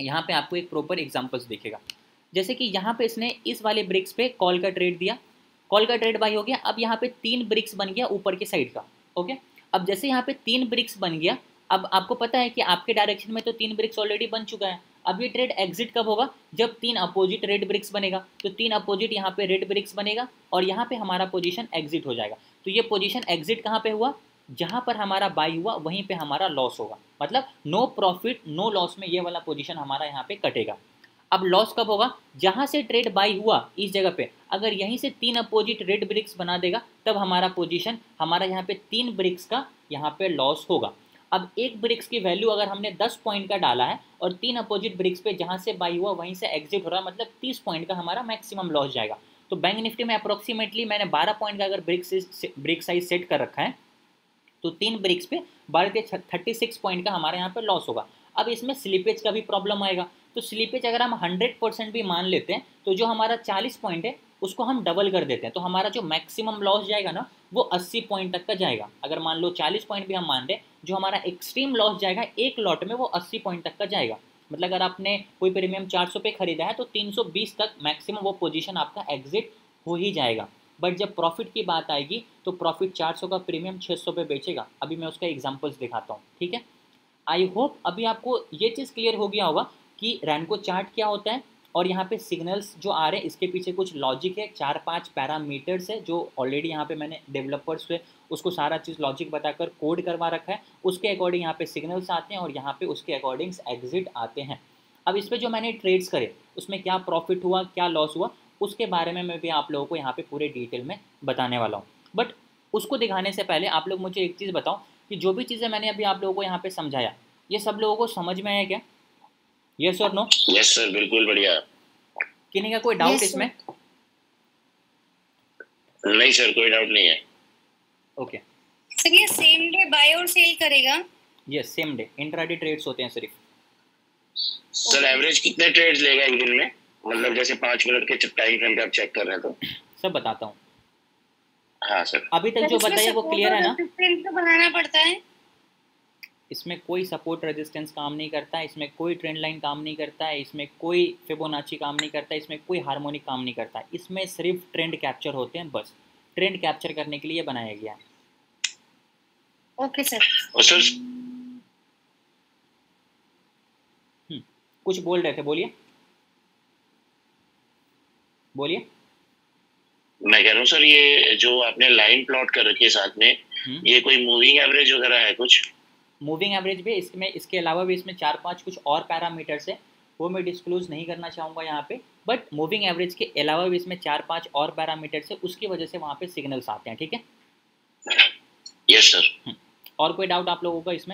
यहाँ पे आपको एक प्रॉपर एग्जांपल्स दिखेगा। जैसे कि यहाँ पे इसने इस वाले ब्रिक्स पे कॉल का ट्रेड दिया, कॉल का ट्रेड बाई हो गया। अब यहाँ पे तीन ब्रिक्स बन गया ऊपर के साइड का। ओके, अब जैसे यहाँ पे तीन ब्रिक्स बन गया, अब आपको पता है कि आपके डायरेक्शन में तो तीन ब्रिक्स ऑलरेडी बन चुका है। अब ये ट्रेड एग्जिट कब होगा? जब तीन अपोजिट रेड ब्रिक्स बनेगा। तो तीन अपोजिट यहाँ पे रेड ब्रिक्स बनेगा और यहाँ पे हमारा पोजीशन एग्जिट हो जाएगा। तो ये पोजीशन एग्जिट कहाँ पे हुआ? जहाँ पर हमारा बाई हुआ वहीं पे हमारा लॉस होगा, मतलब नो प्रॉफिट नो लॉस में ये वाला पोजीशन हमारा यहाँ पे कटेगा। अब लॉस कब होगा? जहाँ से ट्रेड बाई हुआ इस जगह पे अगर यहीं से तीन अपोजिट रेड ब्रिक्स बना देगा तब हमारा पोजीशन, हमारा यहाँ पे तीन ब्रिक्स का यहाँ पे लॉस होगा। अब एक ब्रिक्स की वैल्यू अगर हमने दस पॉइंट का डाला है और तीन अपोजिट ब्रिक्स पे जहाँ से बाई हुआ वहीं से एग्जिट हो रहा है, मतलब तीस पॉइंट का हमारा मैक्सिमम लॉस जाएगा। तो बैंक निफ्टी में अप्रोक्सीमेटली मैंने बारह पॉइंट का अगर ब्रिक ब्रिक साइज सेट कर रखा है तो तीन ब्रिक्स पे बारह के थर्टी सिक्स पॉइंट का हमारे यहाँ पे लॉस होगा। अब इसमें स्लीपेज का भी प्रॉब्लम आएगा। तो स्लीपेज अगर हम हंड्रेड परसेंट भी मान लेते हैं तो जो हमारा चालीस पॉइंट है उसको हम डबल कर देते हैं, तो हमारा जो मैक्सिमम लॉस जाएगा ना वो अस्सी पॉइंट तक का जाएगा। अगर मान लो चालीस पॉइंट भी हम मान लें, जो हमारा एक्सट्रीम लॉस जाएगा एक लॉट में वो अस्सी पॉइंट तक का जाएगा। मतलब अगर आपने कोई प्रीमियम चार सौ पे खरीदा है तो तीन सौ बीस तक मैक्सिमम वो पोजीशन आपका एग्जिट हो ही जाएगा। बट जब प्रॉफिट की बात आएगी तो प्रॉफिट चार सौ का प्रीमियम छः सौ पे बेचेगा। अभी मैं उसका एग्जांपल्स दिखाता हूँ, ठीक है। आई होप अभी आपको ये चीज़ क्लियर हो गया होगा कि रैनको चार्ट क्या होता है और यहाँ पे सिग्नल्स जो आ रहे हैं इसके पीछे कुछ लॉजिक है, चार पांच पैरामीटर्स है जो ऑलरेडी यहाँ पे मैंने डेवलपर्स से उसको सारा चीज़ लॉजिक बताकर कोड करवा रखा है। उसके अकॉर्डिंग यहाँ पे सिग्नल्स आते हैं और यहाँ पे उसके अकॉर्डिंग एग्जिट आते हैं। अब इस पर जो मैंने ट्रेड्स करे उसमें क्या प्रॉफिट हुआ क्या लॉस हुआ उसके बारे में मैं भी आप लोगों को यहाँ पे पूरे डिटेल में बताने वाला हूँ। बट उसको दिखाने से पहले आप लोग मुझे एक चीज़ बताओ कि जो भी चीज़ें मैंने अभी आप लोगों को यहाँ पे समझाया ये सब लोगों को समझ में आया क्या? यस और नो? यस सर, बिल्कुल बढ़िया। किन्हीं का कोई डाउट yes, इसमें? नहीं सर, कोई डाउट नहीं है। ओके सर, ये सेम डे बाय और सेल करेगा? Yes, same day intraday trades होते हैं सिर्फ। सर एवरेज कितने ट्रेड्स लेगा एक दिन में? मतलब जैसे पाँच मिनट के टाइम फ्रेम पे आप चेक कर रहे हैं तो सब बताता हूँ। हाँ सर, अभी तक जो बताया वो क्लियर है ना? तो बनाना पड़ता है। इसमें कोई सपोर्ट रेजिस्टेंस काम नहीं करता है, इसमें कोई ट्रेंड लाइन काम नहीं करता है, इसमें कोई फिबोनाची काम नहीं करता है, इसमें कोई हार्मोनिक काम नहीं करता है। इसमें सिर्फ ट्रेंड कैप्चर होते हैं, बस ट्रेंड कैप्चर करने के लिए बनाया गया है। Okay sir. और सर हम्म कुछ बोल रहे थे, बोलिए बोलिए। मैं कह रहा हूँ सर, ये जो आपने लाइन प्लॉट कर रखी है साथ में, ये कोई मूविंग एवरेज वगैरह है कुछ? मूविंग एवरेज भी इसमें, इसके अलावा भी इसमें चार पांच कुछ और पैरामीटर्स है वो मैं डिस्क्लोज नहीं करना चाहूँगा यहाँ पे। बट मूविंग एवरेज के अलावा भी इसमें चार पांच और पैरामीटर्स है, उसकी वजह से वहाँ पे सिग्नल्स आते हैं, ठीक है। Yes sir. और कोई डाउट आप लोगों का इसमें?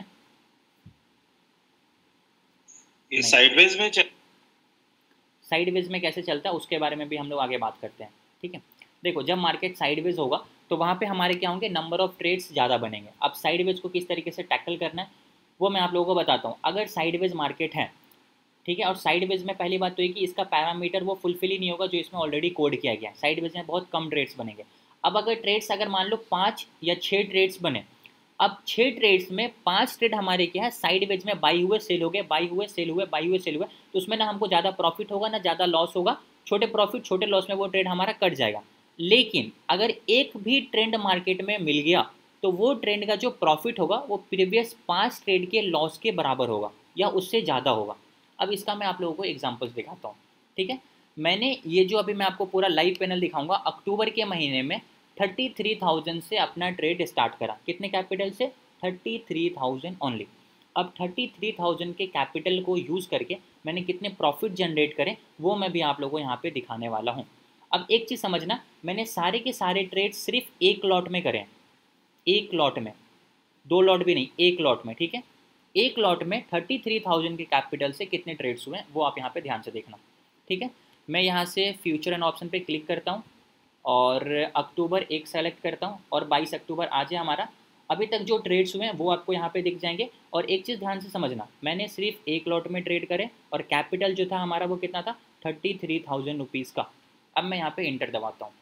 ये साइडवेज में चल... साइडवेज में कैसे चलता है उसके बारे में भी हम लोग आगे बात करते हैं, ठीक है। देखो, जब मार्केट साइडवेज होगा तो वहाँ पे हमारे क्या होंगे, नंबर ऑफ ट्रेड्स ज़्यादा बनेंगे। अब साइडवेज को किस तरीके से टैकल करना है वो मैं आप लोगों को बताता हूँ। अगर साइडवेज मार्केट है, ठीक है, और साइडवेज में पहली बात तो ये कि इसका पैरामीटर वो फुलफिल ही नहीं होगा जो इसमें ऑलरेडी कोड किया गया है। साइडवेज में बहुत कम ट्रेड्स बनेंगे। अब अगर ट्रेड्स अगर मान लो पाँच या छः ट्रेड्स बने, अब छः ट्रेड्स में पाँच ट्रेड हमारे क्या है, साइडवेज में बाई हुए सेल हो गए, बाई हुए सेल हुए, बाई हुए सेल हुए, तो उसमें ना हमको ज़्यादा प्रॉफिट होगा ना ज़्यादा लॉस होगा। छोटे प्रॉफिट छोटे लॉस में वो ट्रेड हमारा कट जाएगा। लेकिन अगर एक भी ट्रेंड मार्केट में मिल गया तो वो ट्रेंड का जो प्रॉफिट होगा वो प्रीवियस पांच ट्रेड के लॉस के बराबर होगा या उससे ज़्यादा होगा। अब इसका मैं आप लोगों को एग्जांपल्स दिखाता हूँ, ठीक है। मैंने ये जो अभी मैं आपको पूरा लाइव पैनल दिखाऊंगा, अक्टूबर के महीने में थर्टी थ्री थाउजेंड से अपना ट्रेड स्टार्ट करा। कितने कैपिटल से? Thirty three thousand only. अब थर्टी थ्री थाउजेंड के कैपिटल को यूज़ करके मैंने कितने प्रॉफिट जनरेट करें वो मैं भी आप लोगों को यहाँ पे दिखाने वाला हूँ। अब एक चीज़ समझना, मैंने सारे के सारे ट्रेड सिर्फ एक लॉट में करें, एक लॉट में, दो लॉट भी नहीं, एक लॉट में, ठीक है। एक लॉट में थर्टी थ्री थाउजेंड के कैपिटल से कितने ट्रेड्स हुए हैं वो आप यहाँ पे ध्यान से देखना, ठीक है। मैं यहाँ से फ्यूचर एंड ऑप्शन पे क्लिक करता हूँ और अक्टूबर एक सेलेक्ट करता हूँ और बाईस अक्टूबर आज है हमारा। अभी तक जो ट्रेड्स हुए हैं वो आपको यहाँ पे दिख जाएंगे। और एक चीज़ ध्यान से समझना, मैंने सिर्फ एक लॉट में ट्रेड करे और कैपिटल जो था हमारा वो कितना था, थर्टी थ्री थाउजेंड रुपीज़ का। अब मैं यहाँ पे इंटर दबाता हूँ,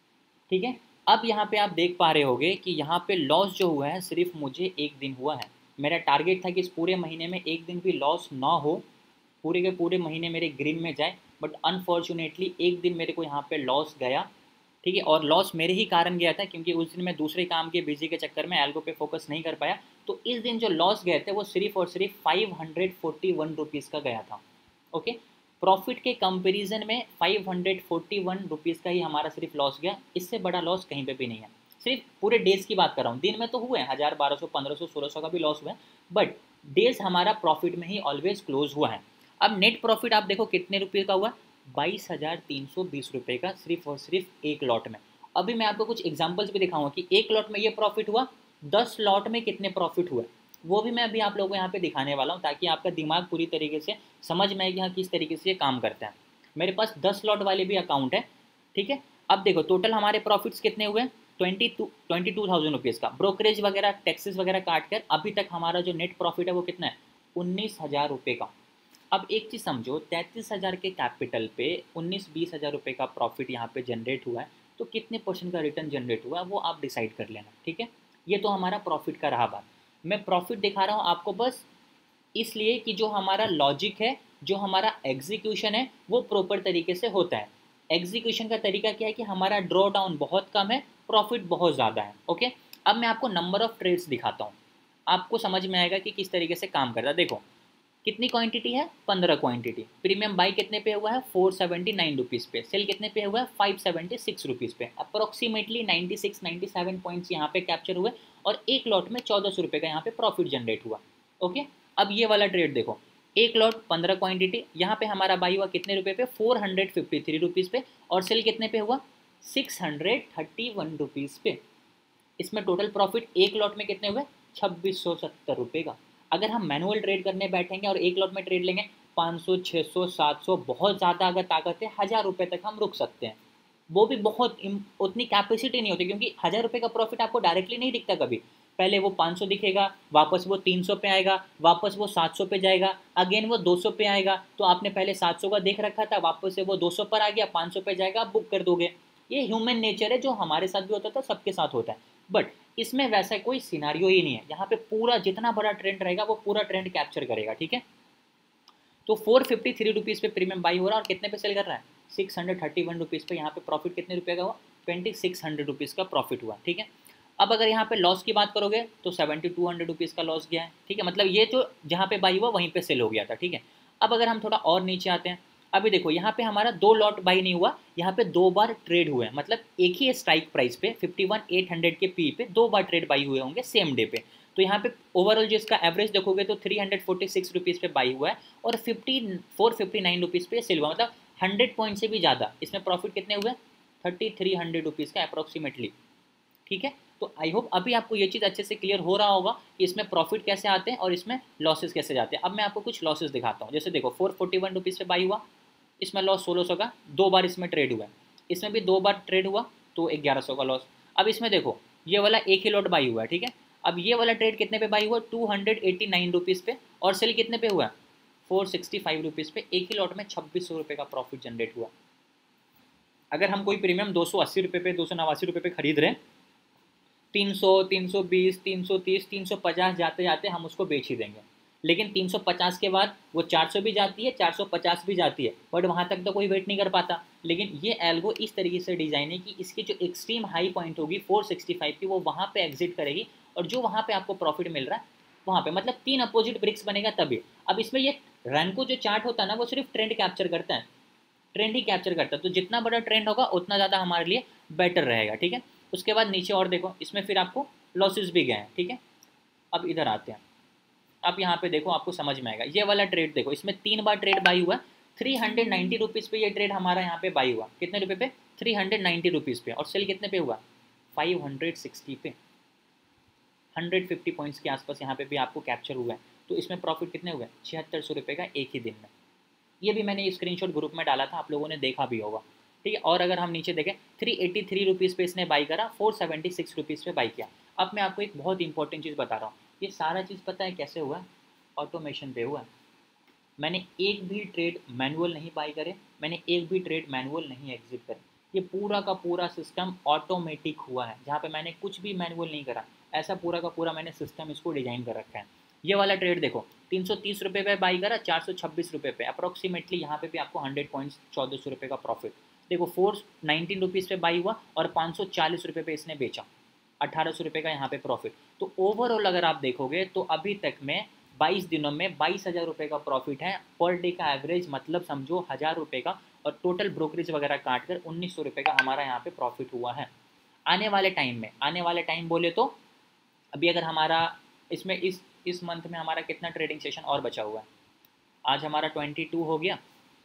ठीक है। अब यहाँ पे आप देख पा रहे होगे कि यहाँ पे लॉस जो हुआ है सिर्फ मुझे एक दिन हुआ है। मेरा टारगेट था कि इस पूरे महीने में एक दिन भी लॉस ना हो, पूरे के पूरे महीने मेरे ग्रीन में जाए, बट अनफॉर्चुनेटली एक दिन मेरे को यहाँ पे लॉस गया, ठीक है। और लॉस मेरे ही कारण गया था क्योंकि उस दिन मैं दूसरे काम के बिजी के चक्कर में एल्गो पे फोकस नहीं कर पाया। तो इस दिन जो लॉस गए थे वो सिर्फ और सिर्फ five hundred forty one rupees का गया था। ओके, प्रॉफिट के कंपैरिजन में five hundred forty one rupees का ही हमारा सिर्फ लॉस गया, इससे बड़ा लॉस कहीं पे भी नहीं है। सिर्फ पूरे डेज की बात कर रहा हूँ, दिन में तो हुए हैं हज़ार बारह सौ पंद्रह सौ सोलह सौ का भी लॉस हुआ है, बट डेज हमारा प्रॉफिट में ही ऑलवेज क्लोज हुआ है। अब नेट प्रॉफिट आप देखो कितने रुपये का हुआ, बाईस हज़ार तीन सौ बीस रुपये का सिर्फ और सिर्फ एक लॉट में। अभी मैं आपको कुछ एग्जांपल्स भी दिखाऊंगा कि एक लॉट में ये प्रॉफिट हुआ, दस लॉट में कितने प्रॉफिट हुए, वो भी मैं अभी आप लोगों को यहाँ पे दिखाने वाला हूँ ताकि आपका दिमाग पूरी तरीके से समझ में आए कि हाँ किस तरीके से ये काम करता है। मेरे पास दस लॉट वाले भी अकाउंट है, ठीक है। अब देखो टोटल हमारे प्रॉफिट्स कितने हुए, twenty two twenty two thousand rupees का। ब्रोकरेज वगैरह टैक्सेस वगैरह काट कर अभी तक हमारा जो नेट प्रॉफिट है वो कितना है, उन्नीस हज़ार रुपये का। अब एक चीज़ समझो, तैंतीस हज़ार के कैपिटल पे उन्नीस बीस हज़ार रुपये का प्रॉफिट यहाँ पे जनरेट हुआ है, तो कितने परसेंट का रिटर्न जनरेट हुआ है वो आप डिसाइड कर लेना, ठीक है। ये तो हमारा प्रॉफिट का रहा बात। मैं प्रॉफिट दिखा रहा हूँ आपको बस इसलिए कि जो हमारा लॉजिक है, जो हमारा एग्जीक्यूशन है वो प्रॉपर तरीके से होता है। एग्जीक्यूशन का तरीका क्या है कि हमारा ड्रॉ डाउन बहुत कम है, प्रॉफिट बहुत ज़्यादा है। ओके, अब मैं आपको नंबर ऑफ ट्रेड्स दिखाता हूँ, आपको समझ में आएगा कि किस तरीके से काम करता है। देखो कितनी क्वांटिटी है, पंद्रह क्वांटिटी। प्रीमियम बाई कितने पे हुआ है, फोर सेवेंटी नाइन रुपीज़ पे। सेल कितने पे हुआ है, फाइव सेवेंटी सिक्स रुपीज़ पे। Approximately ninety six ninety seven points यहाँ पे कैप्चर हुए और एक लॉट में चौदह सौ रुपये का यहाँ पे प्रॉफिट जनरेट हुआ। ओके, अब ये वाला ट्रेड देखो, एक लॉट पंद्रह क्वांटिटी, यहाँ पे हमारा बाई हुआ कितने रुपये पे, four hundred fifty three rupees पे, और सेल कितने पे हुआ, six hundred thirty one rupees पे। इसमें टोटल प्रॉफिट एक लॉट में कितने हुए, छब्बीस सौ सत्तर रुपये का। अगर हम मैनुअल ट्रेड करने बैठेंगे और एक लॉट में ट्रेड लेंगे पाँच सौ छः सौ सात सौ, बहुत ज़्यादा अगर ताकत है हज़ार रुपये तक हम रुक सकते हैं। वो भी बहुत उतनी कैपेसिटी नहीं होती क्योंकि हज़ार रुपये का प्रॉफिट आपको डायरेक्टली नहीं दिखता कभी। पहले वो पाँच सौ दिखेगा, वापस वो तीन सौ पे आएगा, वापस वो सात सौ पे जाएगा, अगेन वो दो सौ पे आएगा। तो आपने पहले सात सौ का देख रखा था, वापस से वो दो सौ पर आ गया, पाँच सौ पे जाएगा, आप बुक कर दोगे। ये ह्यूमन नेचर है, जो हमारे साथ भी होता था सबके साथ होता है, बट इसमें वैसा कोई सिनारियो ही नहीं है। यहाँ पे पूरा जितना बड़ा ट्रेंड रहेगा वो पूरा ट्रेंड कैप्चर करेगा, ठीक है। तो फोर फिफ्टी थ्री रुपीज़ पे प्रीमियम बाई हो रहा है और कितने पे सेल कर रहा है, six hundred thirty one rupees पे। यहाँ पे प्रॉफिट कितने रुपये का हुआ, ट्वेंटी सिक्स हंड्रेड रुपीज़ का प्रॉफिट हुआ, ठीक है। अब अगर यहाँ पे लॉस की बात करोगे तो सेवेंटी टू हंड्रेड रुपीज़ का लॉस गया है, ठीक है। मतलब ये जो जहाँ पे बाई हुआ वहीं पे सेल हो गया था, ठीक है। अब अगर हम थोड़ा और नीचे आते हैं, अभी देखो यहाँ पे हमारा दो लॉट बाई नहीं हुआ, यहाँ पे दो बार ट्रेड हुए हैं। मतलब एक ही स्ट्राइक प्राइस पे फिफ्टी वन एट हंड्रेड के पी पे दो बार ट्रेड बाई हुए होंगे सेम डे पे। तो यहाँ पे ओवरऑल जो इसका एवरेज देखोगे तो three hundred forty six rupees पे बाई हुआ है और fifty four fifty nine rupees पे सेल हुआ। मतलब हंड्रेड पॉइंट से भी ज़्यादा। इसमें प्रॉफिट कितने हुए, थर्टी थ्री हंड्रेड रुपीज़ का अप्रॉक्सीमेटली, ठीक है। तो आई होप अभी आपको ये चीज़ अच्छे से क्लियर हो रहा होगा कि इसमें प्रॉफिट कैसे आते हैं और इसमें लॉसेस कैसे जाते हैं। अब मैं आपको कुछ लॉसेस दिखाता हूँ। जैसे देखो फोर फोर्टी वन रुपीज़ पे बाई हुआ, इसमें लॉस सोलह सौ का, दो बार इसमें ट्रेड हुआ है, इसमें भी दो बार ट्रेड हुआ तो ग्यारह सौ का लॉस। अब इसमें देखो ये वाला एक ही लॉट बाई हुआ है, ठीक है। अब ये वाला ट्रेड कितने पे बाई हुआ, two hundred eighty nine rupees पे, और सेल कितने पे हुआ, फोर सिक्सटी फाइव रुपीज़ पे। एक ही लॉट में छब्बीस सौ रुपये का प्रॉफिट जनरेट हुआ। अगर हम कोई प्रीमियम दो सौ अस्सी रुपये पे दो सौ नवासी रुपये पे खरीद रहे हैं, तीन सौ तीन सौ बीस तीन सौ तीस तीन सौ पचास जाते जाते हम उसको बेच ही देंगे। लेकिन तीन सौ पचास के बाद वो चार सौ भी जाती है, चार सौ पचास भी जाती है, बट वहाँ तक तो कोई वेट नहीं कर पाता। लेकिन ये एल्गो इस तरीके से डिज़ाइन है कि इसकी जो एक्सट्रीम हाई पॉइंट होगी फोर सिक्सटी फाइव की, वो वहाँ पे एग्जिट करेगी और जो वहाँ पे आपको प्रॉफिट मिल रहा है वहाँ पे, मतलब तीन अपोजिट ब्रिक्स बनेगा तभी। अब इसमें ये रैनको जो चार्ट होता है ना वो सिर्फ ट्रेंड कैप्चर करता है, ट्रेंड ही कैप्चर करता है। तो जितना बड़ा ट्रेंड होगा उतना ज़्यादा हमारे लिए बेटर रहेगा, ठीक है। उसके बाद नीचे और देखो, इसमें फिर आपको लॉसेस भी गए हैं, ठीक है। अब इधर आते हैं, अब यहाँ पे देखो आपको समझ में आएगा। ये वाला ट्रेड देखो, इसमें तीन बार ट्रेड बाई हुआ, थ्री हंड्रेड नाइन्टी रुपीज़ पे ये ट्रेड हमारा यहाँ पे बाई हुआ। कितने रुपए पे, थ्री हंड्रेड नाइन्टी रुपीज़ पे, और सेल कितने पे हुआ, फाइव हंड्रेड सिक्सटी पे। हंड्रेड फिफ्टी पॉइंट्स के आसपास यहाँ पे भी आपको कैप्चर हुआ है। तो इसमें प्रॉफिट कितने हुए, छिहत्तर सौ रुपये का एक ही दिन में। ये भी मैंने स्क्रीनशॉट ग्रुप में डाला था, आप लोगों ने देखा भी होगा, ठीक है। और अगर हम नीचे देखें, थ्री एटी थ्री रुपीज़ पे इसने बाई करा, फोर सेवेंटी सिक्स रुपीज़ पे बाई किया। अब मैं आपको एक बहुत इंपॉर्टेंट चीज़ बता रहा हूँ, ये सारा चीज़ पता है कैसे हुआ, ऑटोमेशन पे हुआ। मैंने एक भी ट्रेड मैनुअल नहीं बाई करे, मैंने एक भी ट्रेड मैनुअल नहीं एग्जिट करे। ये पूरा का पूरा सिस्टम ऑटोमेटिक हुआ है, जहाँ पे मैंने कुछ भी मैनुअल नहीं करा। ऐसा पूरा का पूरा मैंने सिस्टम इसको डिज़ाइन कर रखा है। ये वाला ट्रेड देखो, तीन सौ तीस रुपये पे बाई करा, चार सौ छब्बीस रुपये पे, अप्रॉक्सीमेटली यहाँ पे भी आपको हंड्रेड पॉइंट्स चौदह सौ रुपये का प्रॉफिट। देखो फोर नाइनटीन रुपीज़ पे बाई हुआ और पाँच सौ चालीस रुपये पे इसने बेचा, अठारह सौ रुपये का यहाँ पे प्रॉफिट। तो ओवरऑल अगर आप देखोगे तो अभी तक में बाईस दिनों में बाईस हज़ार रुपये का प्रॉफिट है पर डे का एवरेज, मतलब समझो हज़ार रुपये का, और टोटल ब्रोकरेज वगैरह काट कर उन्नीस सौ रुपये का हमारा यहाँ पे प्रॉफिट हुआ है। आने वाले टाइम में, आने वाले टाइम बोले तो अभी अगर हमारा इसमें इस इस मंथ में हमारा कितना ट्रेडिंग सेशन और बचा हुआ है, आज हमारा ट्वेंटी टू हो गया,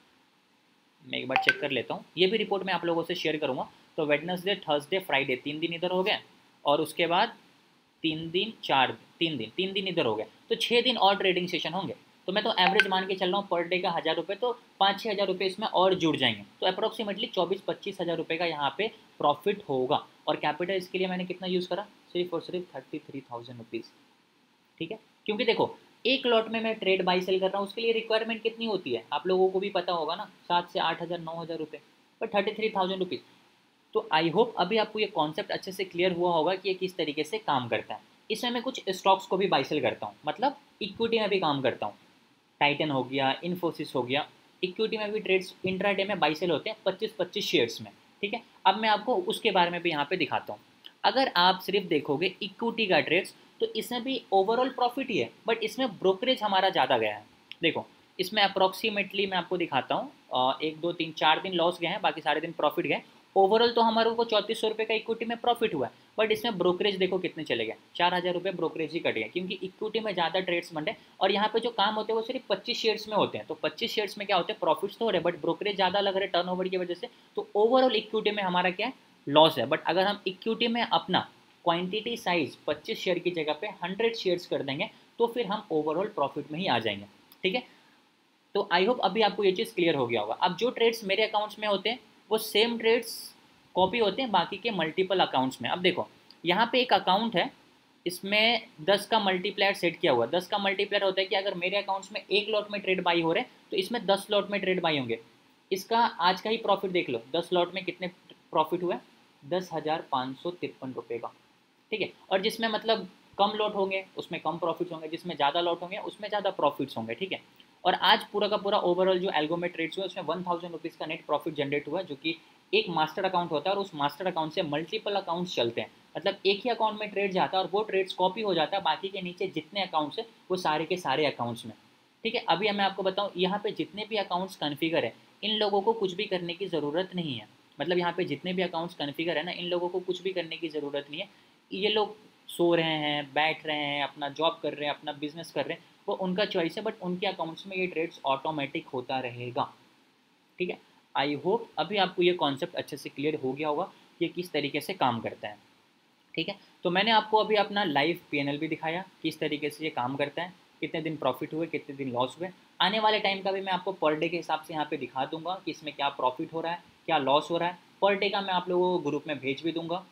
मैं एक बार चेक कर लेता हूँ, ये भी रिपोर्ट मैं आप लोगों से शेयर करूँगा। तो वेडनेसडे, थर्सडे, फ्राइडे तीन दिन इधर हो गए, और उसके बाद तीन दिन चार तीन दिन तीन दिन इधर हो गए, तो छः दिन और ट्रेडिंग सेशन होंगे। तो मैं तो एवरेज मान के चल रहा हूँ पर डे का हज़ार रुपये, तो पाँच छः हज़ार रुपये इसमें और जुड़ जाएंगे, तो अप्रॉक्सीमेटली चौबीस पच्चीस हज़ार रुपये का यहाँ पे प्रॉफिट होगा। और कैपिटल इसके लिए मैंने कितना यूज़ करा, सिर्फ और सिर्फ थर्टी थ्री थाउजेंड रुपीज़, ठीक है। क्योंकि देखो एक लॉट में मैं ट्रेड बाई सेल कर रहा हूँ, उसके लिए रिक्वायरमेंट कितनी होती है आप लोगों को भी पता होगा ना, सात से आठ हज़ार नौ हज़ार रुपये, पर थर्टी थ्री थाउजेंड रुपीज़। तो आई होप अभी आपको ये कॉन्सेप्ट अच्छे से क्लियर हुआ होगा कि ये किस तरीके से काम करता है। इसमें मैं कुछ स्टॉक्स को भी बाई सेल करता हूँ, मतलब इक्विटी में भी काम करता हूँ, टाइटन हो गया, इन्फोसिस हो गया, इक्विटी में भी ट्रेड्स इंट्राडे में बाई सेल होते हैं पच्चीस पच्चीस शेयर्स में, ठीक है। अब मैं आपको उसके बारे में भी यहाँ पे दिखाता हूँ। अगर आप सिर्फ देखोगे इक्विटी का ट्रेड्स, तो इसमें भी ओवरऑल प्रॉफिट ही है, बट इसमें ब्रोकरेज हमारा ज़्यादा गया है। देखो इसमें अप्रॉक्सीमेटली मैं आपको दिखाता हूँ, एक दो तीन चार दिन लॉस गए हैं, बाकी सारे दिन प्रॉफिट गए। ओवरऑल तो हमारे को चौंतीस सौ रुपये का इक्विटी में प्रॉफिट हुआ है, बट इसमें ब्रोकरेज देखो कितने चले गए, चार हज़ार रुपये ब्रोकरेज ही कट गए, क्योंकि इक्विटी में ज़्यादा ट्रेड्स बन रहे, और यहाँ पे जो काम होते हैं वो सिर्फ पच्चीस शेयर्स में होते हैं। तो पच्चीस शेयर्स में क्या होते हैं, प्रॉफिट्स तो हो रहे हैं, बट ब्रोकरेज ज़्यादा लग रहे टर्नओवर की वजह से, तो ओवरऑल इक्विटी में हमारा क्या है, लॉस है। बट अगर हम इक्विटी में अपना क्वांटिटी साइज पच्चीस शेयर की जगह पे हंड्रेड शेयर्स कर देंगे, तो फिर हम ओवरऑल प्रॉफिट में ही आ जाएंगे, ठीक है। तो आई होप अभी आपको ये चीज़ क्लियर हो गया होगा। अब जो ट्रेड्स मेरे अकाउंट्स में होते हैं वो सेम ट्रेड्स कॉपी होते हैं बाकी के मल्टीपल अकाउंट्स में। अब देखो यहाँ पे एक अकाउंट है, इसमें दस का मल्टीप्लायर सेट किया हुआ है। दस का मल्टीप्लायर होता है कि अगर मेरे अकाउंट्स में एक लॉट में ट्रेड बाई हो रहे हैं तो इसमें दस लॉट में ट्रेड बाई होंगे। इसका आज का ही प्रॉफिट देख लो, दस लॉट में कितने प्रॉफिट हुए, दस हज़ार पाँच सौ तिरपन रुपये का, ठीक है। और जिसमें मतलब कम लॉट होंगे उसमें कम प्रॉफिट्स होंगे, जिसमें ज़्यादा लॉट होंगे उसमें ज़्यादा प्रॉफिट्स होंगे, ठीक है। और आज पूरा का पूरा ओवरऑल जो एल्गो में ट्रेड्स हुए उसमें वन थाउजेंड रुपीज़ का नेट प्रॉफिट जनरेट हुआ, जो कि एक मास्टर अकाउंट होता है और उस मास्टर अकाउंट से मल्टीपल अकाउंट्स चलते हैं, मतलब एक ही अकाउंट में ट्रेड जाता है और वो ट्रेड्स कॉपी हो जाता है बाकी के नीचे जितने अकाउंट्स हैं वो सारे के सारे अकाउंट्स में, ठीक है। अभी मैं आपको बताऊँ यहाँ पे जितने भी अकाउंट्स कन्फिगर है इन लोगों को कुछ भी करने की ज़रूरत नहीं है, मतलब यहाँ पे जितने भी अकाउंट्स कन्फिगर है ना इन लोगों को कुछ भी करने की ज़रूरत नहीं है। ये लोग सो रहे हैं, बैठ रहे हैं, अपना जॉब कर रहे हैं, अपना बिजनेस कर रहे हैं, वो उनका चॉइस है, बट उनके अकाउंट्स में ये ट्रेड्स ऑटोमेटिक होता रहेगा, ठीक है। आई होप अभी आपको ये कॉन्सेप्ट अच्छे से क्लियर हो गया होगा कि किस तरीके से काम करता है, ठीक है। तो मैंने आपको अभी अपना लाइव पीएनएल भी दिखाया किस तरीके से ये काम करता है, कितने दिन प्रॉफिट हुए, कितने दिन लॉस हुए। आने वाले टाइम का भी मैं आपको पर डे के हिसाब से यहाँ पे दिखा दूंगा कि इसमें क्या प्रॉफिट हो रहा है, क्या लॉस हो रहा है। पर डे का मैं आप लोगों को ग्रुप में भेज भी दूंगा,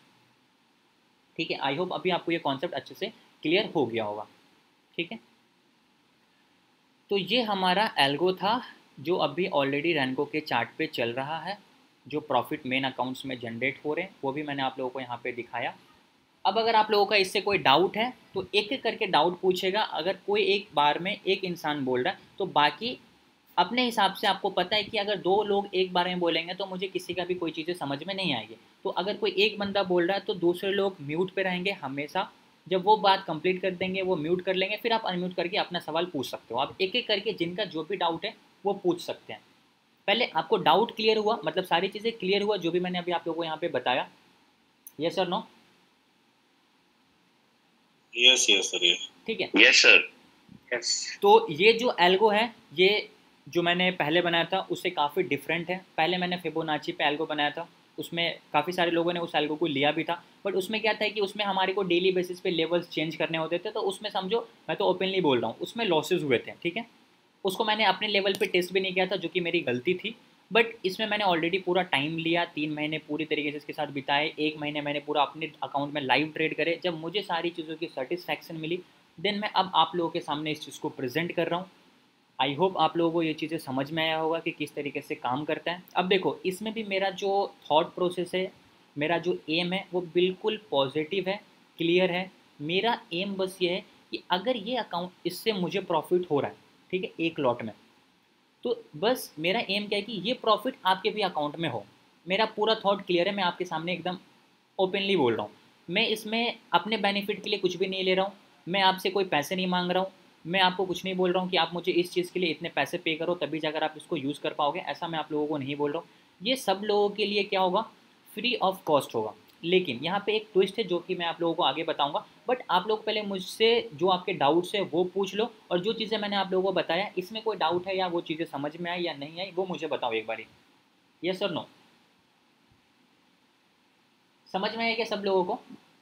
ठीक है। आई होप अभी आपको ये कॉन्सेप्ट अच्छे से क्लियर हो गया होगा, ठीक है। तो ये हमारा एल्गो था जो अभी ऑलरेडी रैनको के चार्ट पे चल रहा है, जो प्रॉफिट मेन अकाउंट्स में जनरेट हो रहे हैं वो भी मैंने आप लोगों को यहाँ पे दिखाया। अब अगर आप लोगों का इससे कोई डाउट है तो एक एक करके डाउट पूछेगा। अगर कोई एक बार में एक इंसान बोल रहा है तो बाकी अपने हिसाब से, आपको पता है कि अगर दो लोग एक बार में बोलेंगे तो मुझे किसी का भी कोई चीज़ें समझ में नहीं आएगी, तो अगर कोई एक बंदा बोल रहा है तो दूसरे लोग म्यूट पे रहेंगे हमेशा। जब वो बात कंप्लीट कर देंगे वो म्यूट कर लेंगे, फिर आप अनम्यूट करके अपना सवाल पूछ सकते हो। आप एक एक करके जिनका जो भी डाउट है वो पूछ सकते हैं। पहले आपको डाउट क्लियर हुआ, मतलब सारी चीज़ें क्लियर हुआ जो भी मैंने अभी आप लोगों को यहाँ पे बताया, यस और नो? यस यस सर, ठीक है, यस सर, यस। तो ये जो एल्गो है ये जो मैंने पहले बनाया था उससे काफ़ी डिफरेंट है। पहले मैंने फिबोनाची पे एल्गो बनाया था, उसमें काफ़ी सारे लोगों ने उस एल्गो को लिया भी था, बट उसमें क्या था कि उसमें हमारे को डेली बेसिस पे लेवल्स चेंज करने होते थे, तो उसमें समझो, मैं तो ओपनली बोल रहा हूँ, उसमें लॉसेज हुए थे, ठीक है। उसको मैंने अपने लेवल पे टेस्ट भी नहीं किया था, जो कि मेरी गलती थी। बट इसमें मैंने ऑलरेडी पूरा टाइम लिया, तीन महीने पूरी तरीके से इसके साथ बिताए, एक महीने मैंने पूरा अपने अकाउंट में लाइव ट्रेड करे। जब मुझे सारी चीज़ों की सेटिस्फैक्शन मिली, देन मैं अब आप लोगों के सामने इस चीज़ को प्रेजेंट कर रहा हूँ। आई होप आप लोगों को ये चीज़ें समझ में आया होगा कि किस तरीके से काम करता है। अब देखो इसमें भी मेरा जो थॉट प्रोसेस है, मेरा जो एम है वो बिल्कुल पॉजिटिव है, क्लियर है। मेरा एम बस ये है कि अगर ये अकाउंट, इससे मुझे प्रॉफिट हो रहा है, ठीक है, एक लॉट में, तो बस मेरा एम क्या है कि ये प्रॉफिट आपके भी अकाउंट में हो। मेरा पूरा थॉट क्लियर है, मैं आपके सामने एकदम ओपनली बोल रहा हूँ। मैं इसमें अपने बेनिफिट के लिए कुछ भी नहीं ले रहा हूँ, मैं आपसे कोई पैसे नहीं मांग रहा हूँ, मैं आपको कुछ नहीं बोल रहा हूँ कि आप मुझे इस चीज़ के लिए इतने पैसे पे करो तभी जाकर आप इसको यूज़ कर पाओगे, ऐसा मैं आप लोगों को नहीं बोल रहा हूँ। ये सब लोगों के लिए क्या होगा, फ्री ऑफ कॉस्ट होगा। लेकिन यहाँ पे एक ट्विस्ट है जो कि मैं आप लोगों को आगे बताऊंगा, बट आप लोग पहले मुझसे जो आपके डाउट्स है वो पूछ लो, और जो चीज़ें मैंने आप लोगों को बताया इसमें कोई डाउट है या वो चीज़ें समझ में आई या नहीं आई वो मुझे बताओ एक बारी, यस और नो। समझ में आया क्या सब लोगों को?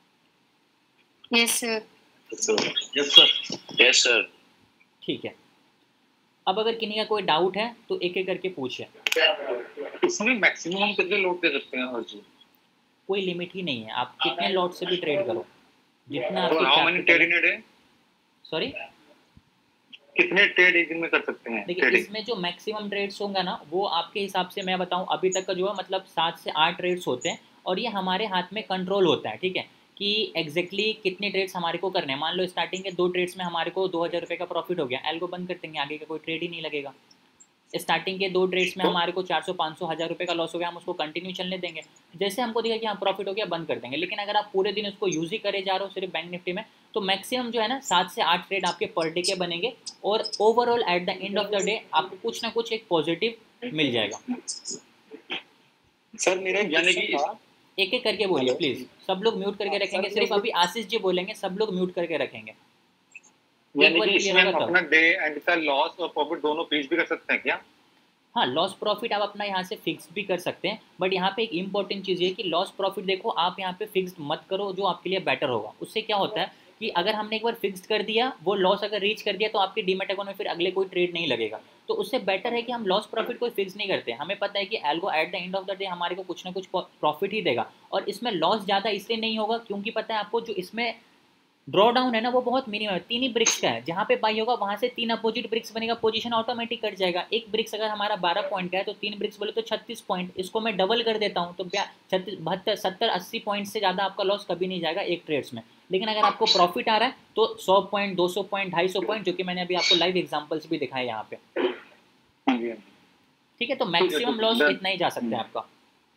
Yes sir. Yes sir. Yes sir. ठीक है, अब अगर किन्हीं का कोई डाउट है तो एक एक करके पूछे। इसमें मैक्सिमम हम कितने लोड दे सकते हैं हर चीज? कोई लिमिट ही नहीं है, आप कितने लॉट से भी ट्रेड करो, जितना तो हाउ मेनी आपकी trade in a day? Sorry, कितने ट्रेड एक दिन में कर सकते हैं? देखिए इसमें जो मैक्सिमम ट्रेड्स होंगे ना वो आपके हिसाब से मैं बताऊं अभी तक का जो है मतलब सात से आठ ट्रेड्स होते हैं, और ये हमारे हाथ में कंट्रोल होता है, ठीक है, कि एग्जैक्टली exactly कितने ट्रेड्स हमारे को करने हैं। मान लो स्टार्टिंग के दो ट्रेड्स में हमारे को दो हज़ार रुपये का प्रॉफिट हो गया, एल को बंद कर देंगे, आगे का कोई ट्रेड ही नहीं लगेगा। स्टार्टिंग के दो ट्रेड्स में हमारे को चार सौ पाँच सौ हज़ार रुपये का लॉस हो गया, हम उसको कंटिन्यू चलने देंगे, जैसे हमको दिखा कि हाँ प्रॉफिट हो गया बंद कर देंगे। लेकिन अगर आप पूरे दिन उसको यूज़ ही करे जा रहे हो सिर्फ बैंक निफ्टी में, तो मैक्सिमम जो है ना सात से आठ ट्रेड आपके पर डे के बनेंगे, और overall at the end of the day आपको कुछ ना कुछ एक पॉजिटिव मिल जाएगा। सर मेरा यानी कि एक एक करके बोलिए प्लीज, सब लोग म्यूट करके रखेंगे, सिर्फ अभी आशीष जी बोलेंगे, सब लोग म्यूट करके रखेंगे। यानी कि इसमें हम अपना डे एंड का लॉस और प्रॉफिट दोनों पेज भी कर सकते हैं क्या? हाँ, लॉस प्रॉफिट आप अपना यहाँ से फिक्स भी कर सकते हैं, बट यहाँ पे एक इंपॉर्टेंट चीज़ है कि लॉस प्रॉफिट देखो आप यहाँ पे फिक्स्ड मत करो, जो आपके लिए बेटर होगा। उससे क्या होता है कि अगर हमने एक बार फिक्स्ड कर दिया, वो लॉस अगर रीच कर दिया तो आपके डीमैट अकाउंट में फिर अगले कोई ट्रेड नहीं लगेगा। तो उससे बेटर है कि हम लॉस प्रॉफिट कोई फिक्स नहीं करते। हमें पता है कि algo at the end of the day हमारे को कुछ ना कुछ प्रॉफिट ही देगा, और इसमें लॉस ज़्यादा इसलिए नहीं होगा क्योंकि पता है आपको जो इसमें ड्रॉ डाउन है ना वो बहुत मिनिमम है, तीन ही ब्रिक्स का है। जहाँ पे बाई होगा वहाँ से तीन अपोजिट ब्रिक्स बनेगा, पोजीशन ऑटोमेटिक कट जाएगा। एक ब्रिक्स अगर हमारा बारह पॉइंट का है तो तीन ब्रिक्स बोले तो छत्तीस पॉइंट, इसको मैं डबल कर देता हूँ तो छत्तीस बहत्तर सत्तर अस्सी पॉइंट से ज़्यादा आपका लॉस कभी नहीं जाएगा एक ट्रेड्स में। लेकिन अगर आपको प्रॉफिट आ रहा है तो सौ पॉइंट दो सौ पॉइंट ढाई सौ पॉइंट, जो कि मैंने अभी आपको लाइव एग्जाम्पल्स भी दिखाए यहाँ पे, ठीक है। तो मैक्सिमम लॉस इतना ही जा सकता है आपका।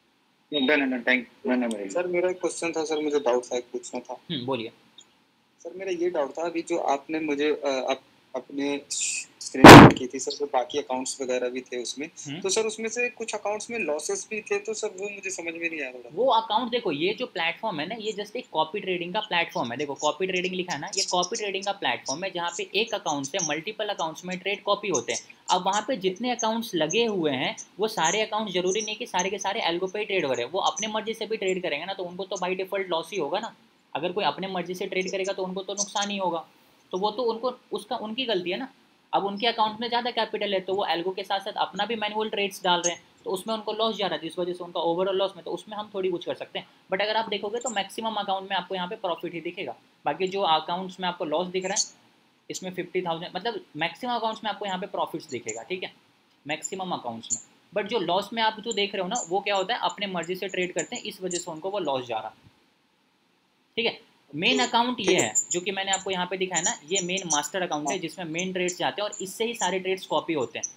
सर मेरा एक क्वेश्चन था सर, मुझे डाउट था एक पूछना था। बोलिए सर। मेरा ये डाउट था अभी जो आपने मुझे अप, अपने स्क्रीन की थी सर, तो बाकी अकाउंट्स वगैरह भी थे उसमें, तो सर उसमें से कुछ अकाउंट्स में लॉसेस भी थे, तो सर वो मुझे समझ में नहीं आया थोड़ा। वो अकाउंट देखो, ये जो प्लेटफॉर्म है ना ये जस्ट एक कॉपी ट्रेडिंग का प्लेटफॉर्म है। देखो कॉपी ट्रेडिंग लिखा है ना, ये कॉपी ट्रेडिंग का प्लेटफॉर्म है जहाँ पे एक अकाउंट से मल्टीपल अकाउंट्स में ट्रेड कॉपी होते हैं। अब वहाँ पे जितने अकाउंट्स लगे हुए हैं वो सारे अकाउंट्स जरूरी नहीं कि सारे के सारे एल्गो पे ही ट्रेड हो रहे हैं। वो अपने मर्जी से भी ट्रेड करेंगे ना तो उनको तो बाई डिफॉल्ट लॉस ही होगा ना। अगर कोई अपने मर्जी से ट्रेड करेगा तो उनको तो नुकसान ही होगा, तो वो तो उनको उसका उनकी गलती है ना। अब उनके अकाउंट में ज़्यादा कैपिटल है तो वो एल्गो के साथ साथ अपना भी मैनुअल ट्रेड्स डाल रहे हैं, तो उसमें उनको लॉस जा रहा है जिस वजह से उनका ओवरऑल लॉस में, तो उसमें हम थोड़ी कुछ कर सकते हैं। बट अगर आप देखोगे तो मैक्सिमम अकाउंट में आपको यहाँ पे प्रॉफिट ही दिखेगा। बाकी जो अकाउंट्स में आपको लॉस दिख रहा है इसमें फिफ्टी थाउजेंड मतलब मैक्सिमम अकाउंट्स में आपको यहाँ पे प्रॉफिट्स दिखेगा, ठीक है, मैक्सिमम अकाउंट्स में। बट जो लॉस में आप जो देख रहे हो ना वो क्या होता है, अपने मर्जी से ट्रेड करते हैं, इस वजह से उनको वो लॉस जा रहा है, ठीक है। मेन अकाउंट ये है जो कि मैंने आपको यहाँ पे दिखाया ना, ये मेन मास्टर अकाउंट है जिसमें मेन ट्रेड्स जाते हैं और इससे ही सारे ट्रेड्स कॉपी होते हैं।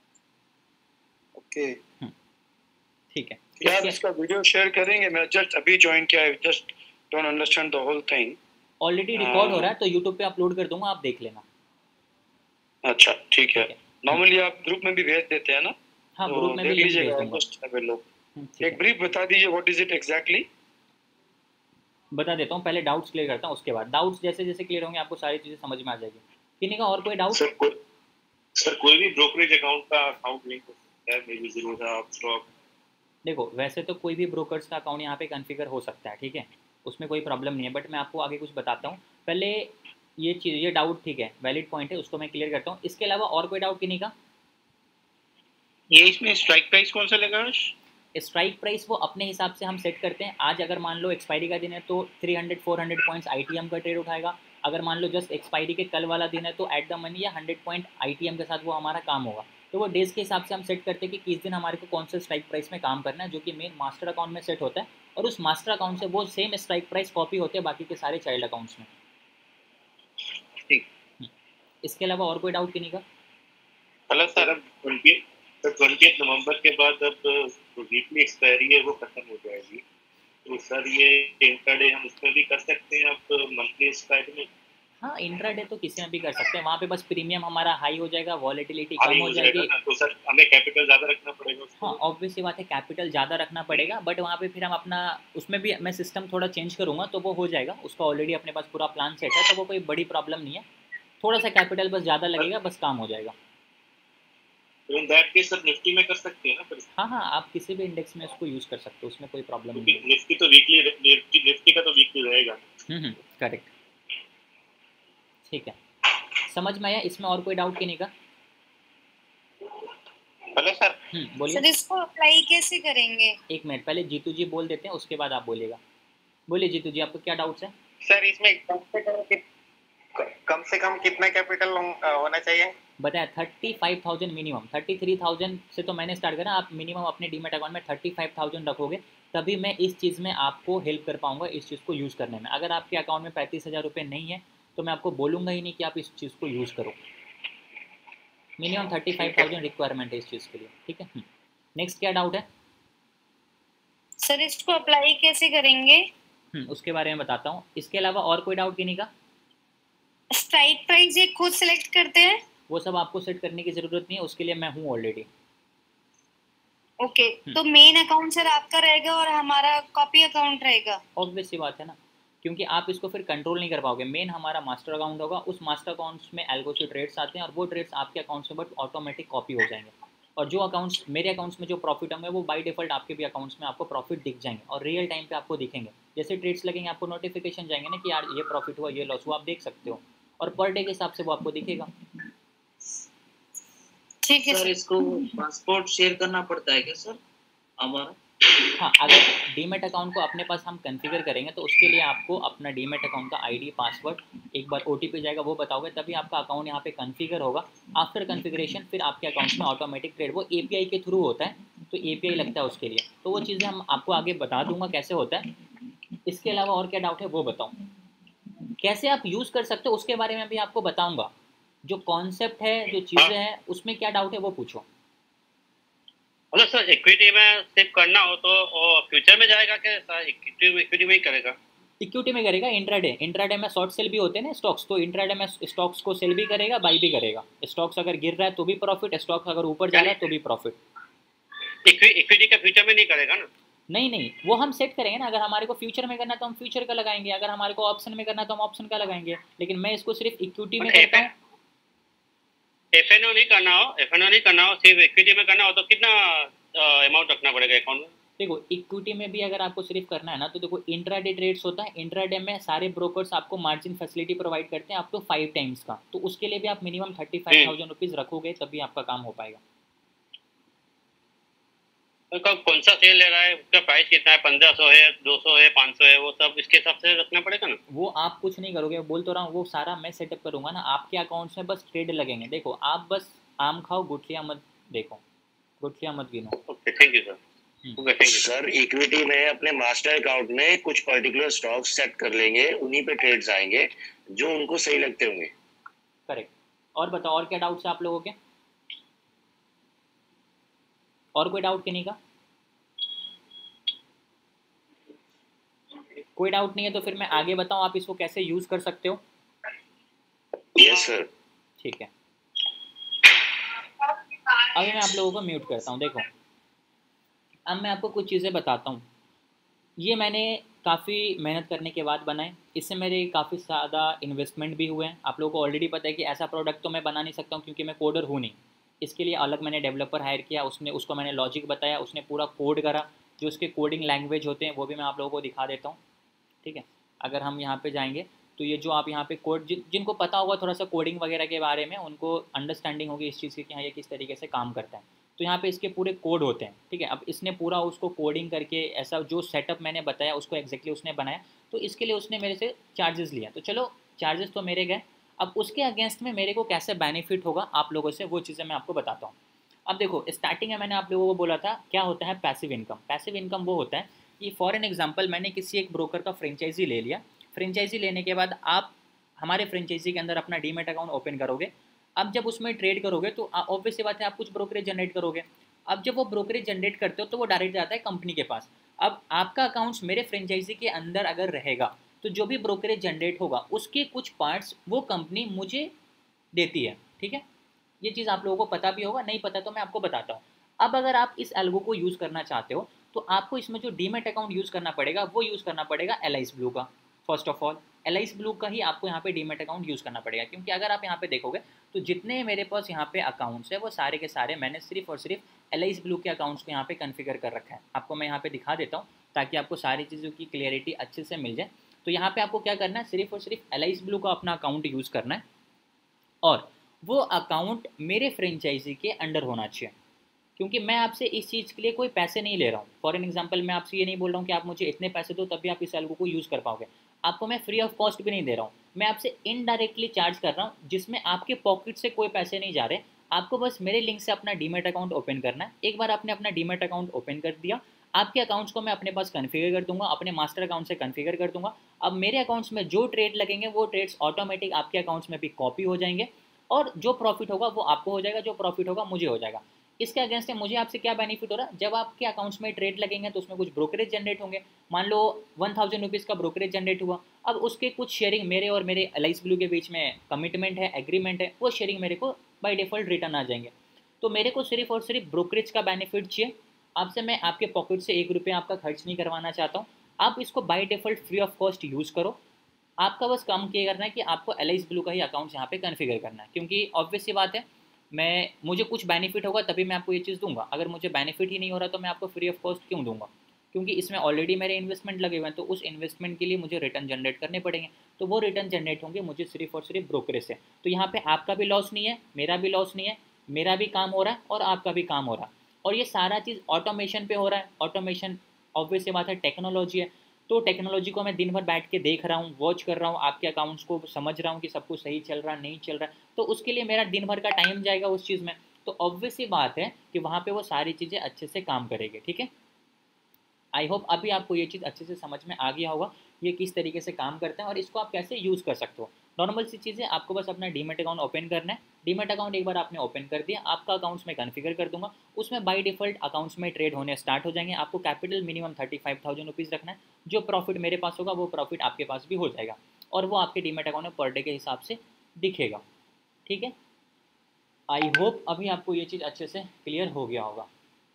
ओके ठीक है, क्या आप इसका वीडियो शेयर करेंगे? मैं जस्ट अभी ज्वाइन किया है, just don't understand the whole thing. Already record हो रहा है तो यूट्यूब पे अपलोड कर दूंगा, आप देख लेना। अच्छा ठीक है। नॉर्मली आप ग्रुप में भी भेज देते हैं ना? हाँ ग्रुप में भी लिंक भेज दूंगा। एक ब्रीफ बता दीजिए, व्हाट इज इट एग्जैक्टली? बता देता हूँ, पहले डाउट्स क्लियर करता हूँ, उसके बाद डाउट्स जैसे जैसे क्लियर होंगे आपको सारी चीज़ें समझ में आ जाएगी। किन्हीं का और कोई डाउट? सर कोई सर कोई भी ब्रोकरेज अकाउंट का अकाउंट लिंक हो सकता है, मे बी ज़ीरोधा स्टॉक। देखो वैसे तो कोई भी ब्रोकर्स का अकाउंट यहाँ पे कॉन्फ़िगर हो सकता है, ठीक है, उसमें कोई प्रॉब्लम नहीं है। बट मैं आपको आगे कुछ बताता हूँ, पहले ये चीज़ ये डाउट ठीक है, वैलिड पॉइंट है, उसको मैं क्लियर करता हूँ। इसके अलावा और कोई डाउट किन्हीं का? ये इसमें स्ट्राइक प्राइस कौन सा लगा? स्ट्राइक प्राइस वो अपने हिसाब से हम सेट करते हैं। आज अगर मान लो एक्सपायरी का दिन है तो तीन सौ चार सौ पॉइंट्स आईटीएम का ट्रेड उठाएगा। अगर मान लो जस्ट एक्सपायरी के कल वाला दिन है तो एट द मनी या हंड्रेड पॉइंट आईटीएम के साथ वो हमारा काम होगा। तो वो डेज के हिसाब से हम सेट करते हैं कि किस दिन हमारे को कौन सा स्ट्राइक प्राइस में काम करना है, जो कि मेन मास्टर अकाउंट में सेट होता है, और उस मास्टर अकाउंट से वो सेम स्ट्राइक प्राइस कॉपी होते हैं बाकी के सारे चाइल्ड अकाउंट्स में। ठीक। इसके अलावा और कोई डाउट किन्हीं का? हेलो सर, अब ट्वेंटी ट्वेंटी नवंबर के बाद अब वीकली एक्सपायरी है वो खत्म हो जाएगी, तो सर ये इंट्राडे हम उसमें भी कर सकते हैं अब मंथली एक्सपायरी में? हाँ, इंट्राडे तो किसी में भी कर सकते हैं, वहाँ पे बस प्रीमियम हमारा हाई हो जाएगा, वॉलेटिलिटी हाई कम हो हो जाएगी। जाएगा ना, तो सर हमें कैपिटल ज़्यादा रखना पड़ेगा उसको? हाँ, ऑब्वियस सी बात है, कैपिटल ज़्यादा रखना पड़ेगा, बट वहाँ पे फिर हम अपना उसमें भी मैं सिस्टम थोड़ा चेंज करूँगा तो वो हो जाएगा। उसका ऑलरेडी अपने पास पूरा प्लान सेट है, तो वो कोई बड़ी प्रॉब्लम नहीं है। थोड़ा सा कैपिटल बस ज़्यादा लगेगा, बस काम हो जाएगा। तो in that case sir Nifty में कर सकते हैं ना फिर? हाँ हाँ, आप किसी भी इंडेक्स में उसको यूज़ कर सकते हो, उसमें कोई प्रॉब्लम नहीं है। निफ्टी तो वीकली निफ्टी निफ्टी का तो वीकली रहेगा। हम्म करेक्ट, ठीक है, समझ में आया? इसमें और कोई डाउट किन्हीं का? Hello sir. हम्म बोलिए। सर इसको अप्लाई कैसे करेंगे? एक मिनट, पहले जीतू जी बोल देते हैं, उसके बाद आप बोलिएगा। बोलिए जीतू जी, आपको क्या डाउट्स है? सर इसमें कम से कम कि, कम से कम कितना कैपिटल होना चाहिए? बताया thirty five thousand minimum. Thirty three thousand से तो मैंने स्टार्ट करा, आप मिनिमम अपने डीमेट अकाउंट में थर्टी फाइव थाउजेंड रखोगे, तभी मैं इस चीज़ में आपको हेल्प कर पाऊंगा, इस चीज़ को यूज़ करने में। अगर आपके अकाउंट में पैंतीस हज़ार रुपये नहीं है तो मैं आपको बोलूँगा ही नहीं कि आप इस चीज़ को यूज़ करो। Minimum thirty five thousand requirement है इस चीज़ के लिए, ठीक है। नेक्स्ट क्या डाउट है? सर इसको अप्लाई कैसे करेंगे? हम्म उसके बारे में बताता हूँ। इसके अलावा और कोई डाउट किन्हीं का? स्ट्राइक प्राइस ये खुद सेलेक्ट करते हैं? वो सब आपको सेट करने की ज़रूरत नहीं है, उसके लिए मैं हूँ ऑलरेडी। ओके, तो मेन अकाउंट सर आपका रहेगा और हमारा कॉपी अकाउंट रहेगा? ऑब्वियस सी बात है ना, क्योंकि आप इसको फिर कंट्रोल नहीं कर पाओगे। मेन हमारा मास्टर अकाउंट होगा, उस मास्टर अकाउंट्स में एल्गो से ट्रेड्स आते हैं और वो ट्रेड्स आपके अकाउंट से बट ऑटोमेटिक कॉपी हो जाएंगे, और जो अकाउंट्स मेरे अकाउंट्स में जो प्रॉफिट होंगे वो बाय डिफ़ॉल्ट आपके भी अकाउंट्स में आपको प्रॉफिट दिख जाएंगे और रियल टाइम पे आपको दिखेंगे। जैसे ट्रेड्स लगेंगे आपको नोटिफिकेशन जाएंगे ना कि यार ये प्रॉफिट हुआ, ये लॉस हुआ, आप देख सकते हो, और पर डे के हिसाब से वो आपको दिखेगा। ठीक है सर। इसको पासपोर्ट शेयर करना पड़ता है क्या सर हमारा? हाँ, अगर डीमेट अकाउंट को अपने पास हम कॉन्फ़िगर करेंगे तो उसके लिए आपको अपना डीमेट अकाउंट का आईडी, पासवर्ड, एक बार ओटीपी जाएगा वो बताओगे, तभी आपका अकाउंट यहाँ पे कॉन्फ़िगर होगा। आफ्टर कॉन्फ़िगरेशन फिर आपके अकाउंट में ऑटोमेटिक ट्रेड, वो एपीआई के थ्रू होता है, तो एपीआई लगता है उसके लिए, तो वो चीज़ें हम आपको आगे बता दूंगा कैसे होता है। इसके अलावा और क्या डाउट है वो बताओ, कैसे आप यूज़ कर सकते हो उसके बारे में भी आपको बताऊँगा। जो कॉन्सेप्ट है, जो चीज़ें हैं, उसमें क्या डाउट है वो पूछो। हेलो सर, इक्विटी में सिर्फ करना हो तो वो फ्यूचर में जाएगा क्या? सर इक्विटी इक्विटी में ही करेगा? इक्विटी में करेगा, इंट्राडे इंट्राडे में शॉर्ट सेल भी होते हैं ना स्टॉक्स, तो इंट्राडे में स्टॉक्स को सेल भी करेगा, बाई भी करेगा। स्टॉक्स अगर गिर रहा है तो भी प्रॉफिट, स्टॉक्स अगर ऊपर जा रहा है तो भी प्रॉफिट। इक्विटी का फ्यूचर में नहीं करेगा ना? नहीं नहीं, वो हम सेट करेंगे ना, अगर हमारे को फ्यूचर में करना है तो हम फ्यूचर का लगाएंगे, अगर हमारे को ऑप्शन में करना है तो हम ऑप्शन का लगाएंगे, लेकिन मैं इसको सिर्फ इक्विटी में करता हूँ। एफएनओ नहीं करना हो, एफएनओ नहीं करना हो, सिर्फ इक्विटी में करना हो तो कितना अमाउंट रखना पड़ेगा अकाउंट में? देखो, इक्विटी में भी अगर आपको सिर्फ करना है ना तो देखो इंट्राडे ट्रेड्स होता है, इंट्राडे में सारे ब्रोकर्स आपको मार्जिन फैसिलिटी प्रोवाइड करते हैं अप टू फाइव टाइम्स का, तो उसके लिए भी आप minimum thirty five thousand rupees रखोगे तभी आपका काम हो पाएगा। तो कौन सा सेल ले रहा है, उसका प्राइस कितना है, पंद्रह सौ है, दो सौ है, पाँच सौ है, वो सब इसके हिसाब से रखना पड़ेगा ना? वो आप कुछ नहीं करोगे, बोल तो रहा हूँ, वो सारा मैं सेटअप करूँगा ना, आपके अकाउंट्स में बस ट्रेड लगेंगे। देखो, आप बस आम खाओ, गुठलियाँ मत देखो, गुठलियाँ मत गिनो। Okay, thank you sir. Sir equity में अपने मास्टर अकाउंट में कुछ पर्टिकुलर स्टॉक्स सेट कर लेंगे, उन्हीं पे ट्रेड्स आएंगे जो उनको सही लगते होंगे। करेक्ट। और बताओ, और क्या डाउट्स है आप लोगों के? और कोई डाउट नहीं का? कोई डाउट नहीं है तो फिर मैं आगे बताऊं आप इसको कैसे यूज कर सकते हो। Yes sir. ठीक है, अभी मैं आप लोगों को म्यूट करता हूं। देखो, अब मैं आपको कुछ चीज़ें बताता हूँ। ये मैंने काफ़ी मेहनत करने के बाद बनाए, इससे मेरे काफ़ी ज़्यादा इन्वेस्टमेंट भी हुए हैं। आप लोगों को ऑलरेडी पता है कि ऐसा प्रोडक्ट तो मैं बना नहीं सकता हूँ क्योंकि मैं कोडर हूँ नहीं। इसके लिए अलग मैंने डेवलपर हायर किया, उसने उसको मैंने लॉजिक बताया, उसने पूरा कोड करा, जो उसके कोडिंग लैंग्वेज होते हैं वो भी मैं आप लोगों को दिखा देता हूँ। ठीक है, अगर हम यहाँ पे जाएंगे तो ये जो आप यहाँ पे कोड, जिन जिनको पता होगा थोड़ा सा कोडिंग वगैरह के बारे में, उनको अंडरस्टैंडिंग होगी इस चीज़ की कि हाँ ये किस तरीके से काम करता है। तो यहाँ पे इसके पूरे कोड होते हैं। ठीक है, अब इसने पूरा उसको कोडिंग करके ऐसा जो सेटअप मैंने बताया उसको एग्जैक्टली उसने बनाया, तो इसके लिए उसने मेरे से चार्जेस लिया। तो चलो, चार्जेस तो मेरे गए, अब उसके अगेंस्ट में मेरे को कैसे बेनिफिट होगा आप लोगों से, वो चीज़ें मैं आपको बताता हूँ। अब देखो, स्टार्टिंग में मैंने आप लोगों को बोला था क्या होता है पैसिव इनकम। पैसिव इनकम वो होता है कि फॉर एन एग्जांपल मैंने किसी एक ब्रोकर का फ्रेंचाइजी ले लिया। फ्रेंचाइजी लेने के बाद आप हमारे फ्रेंचाइजी के अंदर अपना डीमेट अकाउंट ओपन करोगे। अब जब उसमें ट्रेड करोगे तो ऑब्वियस सी बात है आप कुछ ब्रोकरेज जनरेट करोगे। अब जब वो ब्रोकरेज जनरेट करते हो तो वो डायरेक्ट जाता है कंपनी के पास। अब आपका अकाउंट्स मेरे फ्रेंचाइजी के अंदर अगर रहेगा तो जो भी ब्रोकरेज जनरेट होगा उसके कुछ पार्ट्स वो कंपनी मुझे देती है, ठीक है। ये चीज़ आप लोगों को पता भी होगा, नहीं पता तो मैं आपको बताता हूँ। अब अगर आप इस एल्गो को यूज़ करना चाहते हो तो आपको इसमें जो डीमेट अकाउंट यूज़ करना पड़ेगा वो यूज़ करना पड़ेगा एलाइस ब्लू का। First of all Alice Blue का ही आपको यहाँ पे डीमेट अकाउंट यूज़ करना पड़ेगा, क्योंकि अगर आप यहाँ पे देखोगे तो जितने मेरे पास यहाँ पे अकाउंट्स है वो सारे के सारे मैंने सिर्फ और सिर्फ एलाइस ब्लू के अकाउंट्स को यहाँ पे कन्फिगर कर रखा है। आपको मैं यहाँ पे दिखा देता हूँ ताकि आपको सारी चीज़ों की क्लियरिटी अच्छे से मिल जाए। तो यहाँ पे आपको क्या करना है, सिर्फ और सिर्फ एलाइस ब्लू का अपना अकाउंट यूज़ करना है और वो अकाउंट मेरे फ्रेंचाइजी के अंडर होना चाहिए, क्योंकि मैं आपसे इस चीज़ के लिए कोई पैसे नहीं ले रहा हूँ। फॉर एन एग्जांपल मैं आपसे ये नहीं बोल रहा हूँ कि आप मुझे इतने पैसे दो तभी आप इस एल्गो को यूज़ कर पाओगे। आपको मैं फ्री ऑफ कॉस्ट भी नहीं दे रहा हूँ, मैं आपसे इनडायरेक्टली चार्ज कर रहा हूँ जिसमें आपके पॉकेट से कोई पैसे नहीं जा रहे। आपको बस मेरे लिंक से अपना डीमेट अकाउंट ओपन करना है। एक बार आपने अपना डीमेट अकाउंट ओपन कर दिया, आपके अकाउंट्स को मैं अपने पास कन्फिगर कर दूंगा, अपने मास्टर अकाउंट से कन्फिगर कर दूंगा। अब मेरे अकाउंट्स में जो ट्रेड लगेंगे वो ट्रेड्स ऑटोमेटिक आपके अकाउंट्स में भी कॉपी हो जाएंगे और जो प्रॉफिट होगा वो आपको हो जाएगा, जो प्रॉफिट होगा मुझे हो जाएगा। इसके अगेंस्ट है मुझे आपसे क्या बेनिफिट हो रहा है, जब आपके अकाउंट्स में ट्रेड लगेंगे तो उसमें कुछ ब्रोकरेज जनरेट होंगे। मान लो वन थाउजेंड रुपीज़ का ब्रोकरेज जनरेट हुआ, अब उसके कुछ शेयरिंग मेरे और मेरे एलाइस ब्लू के बीच में कमिटमेंट है, एग्रीमेंट है, वो शेयरिंग मेरे को बाय डिफ़ॉल्ट रिटर्न आ जाएंगे। तो मेरे को सिर्फ और सिर्फ ब्रोकरेज का बेनिफिट चाहिए। आपसे मैं आपके पॉकेट से एक रुपये आपका खर्च नहीं करवाना चाहता हूँ। आप इसको by default free of cost use करो। आपका बस काम क्या करना है कि आपको एलाइस ब्लू का ही अकाउंट यहाँ पे कॉन्फ़िगर करना है, क्योंकि ऑब्वियस सी बात है मैं मुझे कुछ बेनिफिट होगा तभी मैं आपको ये चीज़ दूंगा। अगर मुझे बेनिफिट ही नहीं हो रहा तो मैं आपको फ्री ऑफ कॉस्ट क्यों दूंगा, क्योंकि इसमें ऑलरेडी मेरे इन्वेस्टमेंट लगे हुए हैं, तो उस इन्वेस्टमेंट के लिए मुझे रिटर्न जनरेट करने पड़ेंगे। तो वो रिटर्न जनरेट होंगे मुझे सिर्फ और सिर्फ ब्रोकरेज से। तो यहाँ पे आपका भी लॉस नहीं है, मेरा भी लॉस नहीं है, मेरा भी काम हो रहा है और आपका भी काम हो रहा है। और ये सारा चीज़ ऑटोमेशन पे हो रहा है। ऑटोमेशन ऑब्वियस बात है टेक्नोलॉजी है, तो टेक्नोलॉजी को मैं दिन भर बैठ के देख रहा हूँ, वॉच कर रहा हूँ, आपके अकाउंट्स को समझ रहा हूँ कि सब कुछ सही चल रहा नहीं चल रहा, तो उसके लिए मेरा दिन भर का टाइम जाएगा उस चीज़ में। तो ऑब्वियस ही बात है कि वहाँ पे वो सारी चीज़ें अच्छे से काम करेगी, ठीक है। आई होप अभी आपको ये चीज़ अच्छे से समझ में आ गया होगा ये किस तरीके से काम करते हैं और इसको आप कैसे यूज़ कर सकते हो। नॉर्मल सी चीज़ें, आपको बस अपना डीमेट अकाउंट ओपन करना है। डीमेट अकाउंट एक बार आपने ओपन कर दिया, आपका अकाउंट्स में कॉन्फ़िगर कर दूंगा, उसमें बाय डिफ़ॉल्ट अकाउंट्स में ट्रेड होने स्टार्ट हो जाएंगे। आपको capital minimum thirty five thousand rupees रखना है। जो प्रॉफिट मेरे पास होगा वो प्रॉफिट आपके पास भी हो जाएगा और वो आपके डीमेट अकाउंट में पर डे के हिसाब से दिखेगा, ठीक है। आई होप अभी आपको ये चीज़ अच्छे से क्लियर हो गया होगा।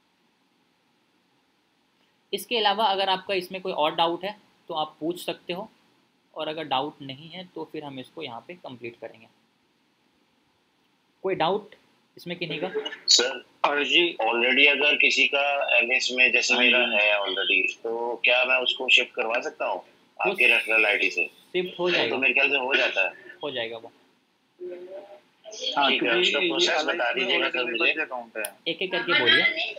इसके अलावा अगर आपका इसमें कोई और डाउट है तो आप पूछ सकते हो, और अगर डाउट नहीं है तो फिर हम इसको यहाँ पे कंप्लीट करेंगे। कोई डाउट इसमें किन्हीं का? सर और जी ऑलरेडी अगर किसी का एमएस में जैसे मेरा है ऑलरेडी, तो क्या मैं उसको शिफ्ट करवा सकता हूँ आपके रेफरल आईडी से? शिफ्ट हो जाएगा, तो मेरे ख्याल से हो जाता है, हो जाएगा वो। हाँ, ठीक है, उसका प्रोसेस बता दीजिएगा सर मुझे। एक एक करके बोलिए।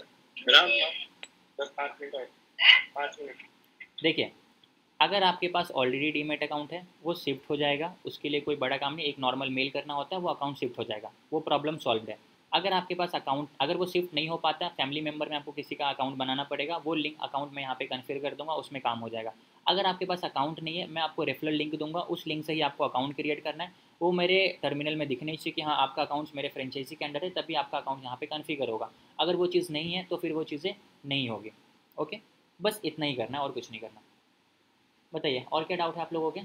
देखिए, अगर आपके पास ऑलरेडी डीमेट अकाउंट है वो शिफ्ट हो जाएगा, उसके लिए कोई बड़ा काम नहीं, एक नॉर्मल मेल करना होता है, वो अकाउंट शिफ्ट हो जाएगा, वो प्रॉब्लम सॉल्व है। अगर आपके पास अकाउंट अगर वो शिफ्ट नहीं हो पाता, फैमिली मेम्बर में आपको किसी का अकाउंट बनाना पड़ेगा, वो लिंक अकाउंट में यहाँ पे कन्फिगर कर दूंगा, उसमें काम हो जाएगा। अगर आपके पास अकाउंट नहीं है, मैं आपको रेफरल लिंक दूंगा, उस लिंक से ही आपको अकाउंट क्रिएट करना है। वो मेरे टर्मिनल में दिखने चाहिए कि हाँ आपका अकाउंट मेरे फ्रेंचाइजी के अंडर है, तभी आपका अकाउंट यहाँ पे कन्फिगर होगा। अगर वो चीज़ नहीं है तो फिर वो चीज़ें नहीं होगी। ओके, बस इतना ही करना है और कुछ नहीं करना। बताइए और क्या डाउट है आप लोगों के?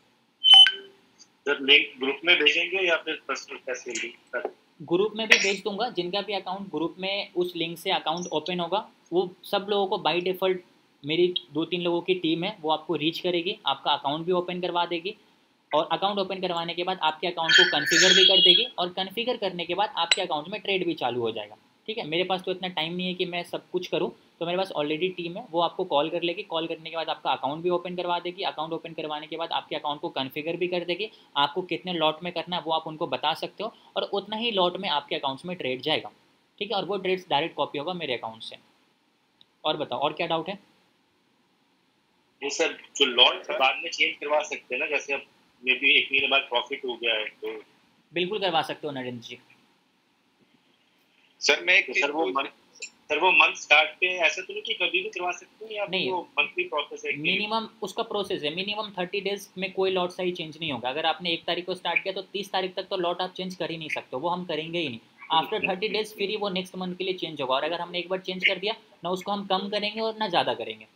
सर लिंक ग्रुप में भेजेंगे या फिर पर्सनल कैसे लिंक? ग्रुप में भी भेज दूंगा। जिनका भी अकाउंट ग्रुप में उस लिंक से अकाउंट ओपन होगा, वो सब लोगों को बाय डिफ़ॉल्ट मेरी दो तीन लोगों की टीम है, वो आपको रीच करेगी, आपका अकाउंट भी ओपन करवा देगी, और अकाउंट ओपन करवाने के बाद आपके अकाउंट को कॉन्फ़िगर भी कर देगी, और कॉन्फ़िगर करने के बाद आपके अकाउंट में ट्रेड भी चालू हो जाएगा। ठीक है, मेरे पास तो इतना टाइम नहीं है कि मैं सब कुछ करूं, तो मेरे पास ऑलरेडी टीम है, वो आपको कॉल कर लेगी, कॉल करने के बाद आपका अकाउंट भी ओपन करवा देगी, अकाउंट ओपन करवाने के बाद आपके अकाउंट को कॉन्फ़िगर भी कर देगी, आपको कितने लॉट में करना है वो आप उनको बता सकते हो, और उतना ही लॉट में आपके अकाउंट्स में ट्रेड जाएगा। ठीक है, और वो ट्रेड्स डायरेक्ट कॉपी होगा मेरे अकाउंट से। और बताओ और क्या डाउट है? ये सर जो लॉट बाद में चेंज करवा सकते हैं ना, जैसे अब मे बी एक महीने बाद प्रॉफिट हो गया है तो? बिल्कुल करवा सकते हो नरेंद्र जी। सर मैं एक तो सर वो मन... सर वो मंथ स्टार्ट पे ऐसा तो नहीं कि कभी भी करवा सकते हैं या नहीं, वो मंथली प्रोसेस है? मिनिमम उसका प्रोसेस है, मिनिमम थर्टी डेज में कोई लॉट साइज चेंज नहीं होगा। अगर आपने एक तारीख को स्टार्ट किया तो तीस तारीख तक तो लॉट आप चेंज कर ही नहीं सकते, वो हम करेंगे ही नहीं। आफ्टर थर्टी डेज फिर ही वो नेक्स्ट मंथ के लिए चेंज होगा। और अगर हमने एक बार चेंज कर दिया ना, उसको हम कम करेंगे और ना ज़्यादा करेंगे।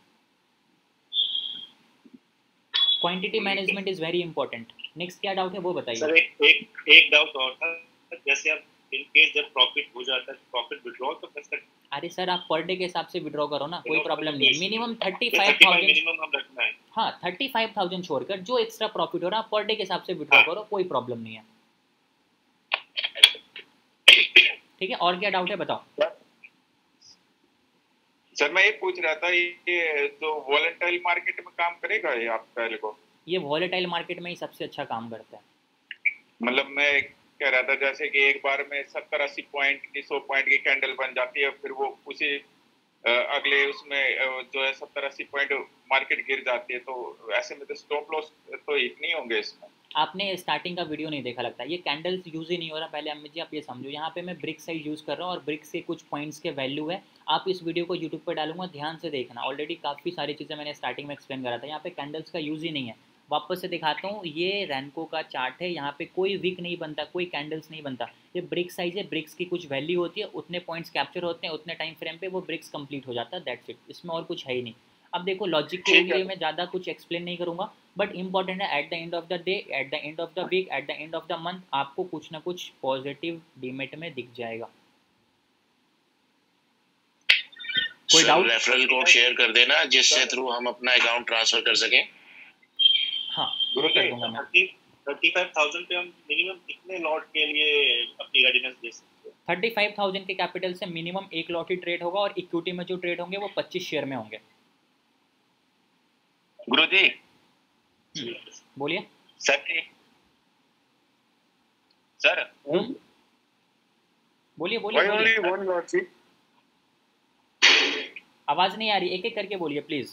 Quantity management is very important. Next क्या डाउट है वो बताइए सर। एक एक एक डाउट और था, जैसे आप इन केस जब प्रॉफिट हो जाता है प्रॉफिट विड्रॉ तो कर सकते? अरे सर आप पर डे के हिसाब से विड्रॉ करो ना, कोई प्रॉब्लम नहीं है। Minimum thirty five thousand minimum हम रखना है। हाँ, थर्टी फाइव थाउजेंड छोड़कर जो एक्स्ट्रा प्रॉफिट हो रहा है पर डे के हिसाब से विड्रॉ करो, कोई प्रॉब्लम नहीं है। ठीक है, और क्या डाउट है बताओ। सर मैं ये पूछ रहा था, ये जो वॉलेटाइल मार्केट में काम करेगा ये आप पहले को? ये वॉलेटाइल मार्केट में ही सबसे अच्छा काम करता है। मतलब मैं कह रहा था जैसे कि एक बार में सत्तर अस्सी पॉइंट की सौ पॉइंट की कैंडल बन जाती है, फिर वो उसी अगले उसमें जो है सत्तर अस्सी पॉइंट मार्केट गिर जाती है, तो ऐसे में तो स्टॉप लॉस तो हिट नहीं होंगे इसमें? आपने स्टार्टिंग का वीडियो नहीं देखा लगता। ये कैंडल्स यूज़ ही नहीं हो रहा। पहले अमित जी आप ये समझो, यहाँ पे मैं ब्रिक साइज यूज़ कर रहा हूँ और ब्रिक्स के कुछ पॉइंट्स के वैल्यू है। आप इस वीडियो को यूट्यूब पर डालूंगा, ध्यान से देखना। ऑलरेडी काफ़ी सारी चीज़ें मैंने स्टार्टिंग में एक्सप्लेन करा था। यहाँ पे कैंडल्स का यूज़ ही नहीं है। वापस से दिखाता हूँ, ये रैनको का चार्ट है। यहाँ पे कोई विक नहीं बनता, कोई कैंडल्स नहीं बनता। ये ब्रिक साइज है, ब्रिक्स की कुछ वैल्यू होती है, उतने पॉइंट्स कैप्चर होते हैं, उतने टाइम फ्रेम पे वो ब्रिक्स कंप्लीट हो जाता है, दैट्स इट। इसमें और कुछ है ही नहीं। अब देखो लॉजिक के लिए मैं ज़्यादा कुछ एक्सप्लेन नहीं करूँगा, बट इंपॉर्टेंट है at the end of the day, at the end of the week, at the end of the month आपको कुछ ना कुछ पॉजिटिव डीमेट में दिख जाएगा। कोई डाउट? रेफरल कोड शेयर कर देना जिससे थ्रू हम अपना अकाउंट ट्रांसफर कर सकें। हाँ कर दूंगा मैं। थर्टी फाइव थाउजेंड पे हम मिनिमम कितने लॉट के लिए अपनी रेडीनेस दे सकते हैं? थर्टी फाइव थाउजेंड के कैपिटल से मिनिमम एक लॉट ही ट्रेड होगा और इक्विटी में जो ट्रेड होंगे वो पच्चीस शेयर में होंगे। गुरुजी बोलिए सर। सर बोलिए बोलिए बोलिए। आवाज नहीं आ रही, एक एक करके बोलिए प्लीज।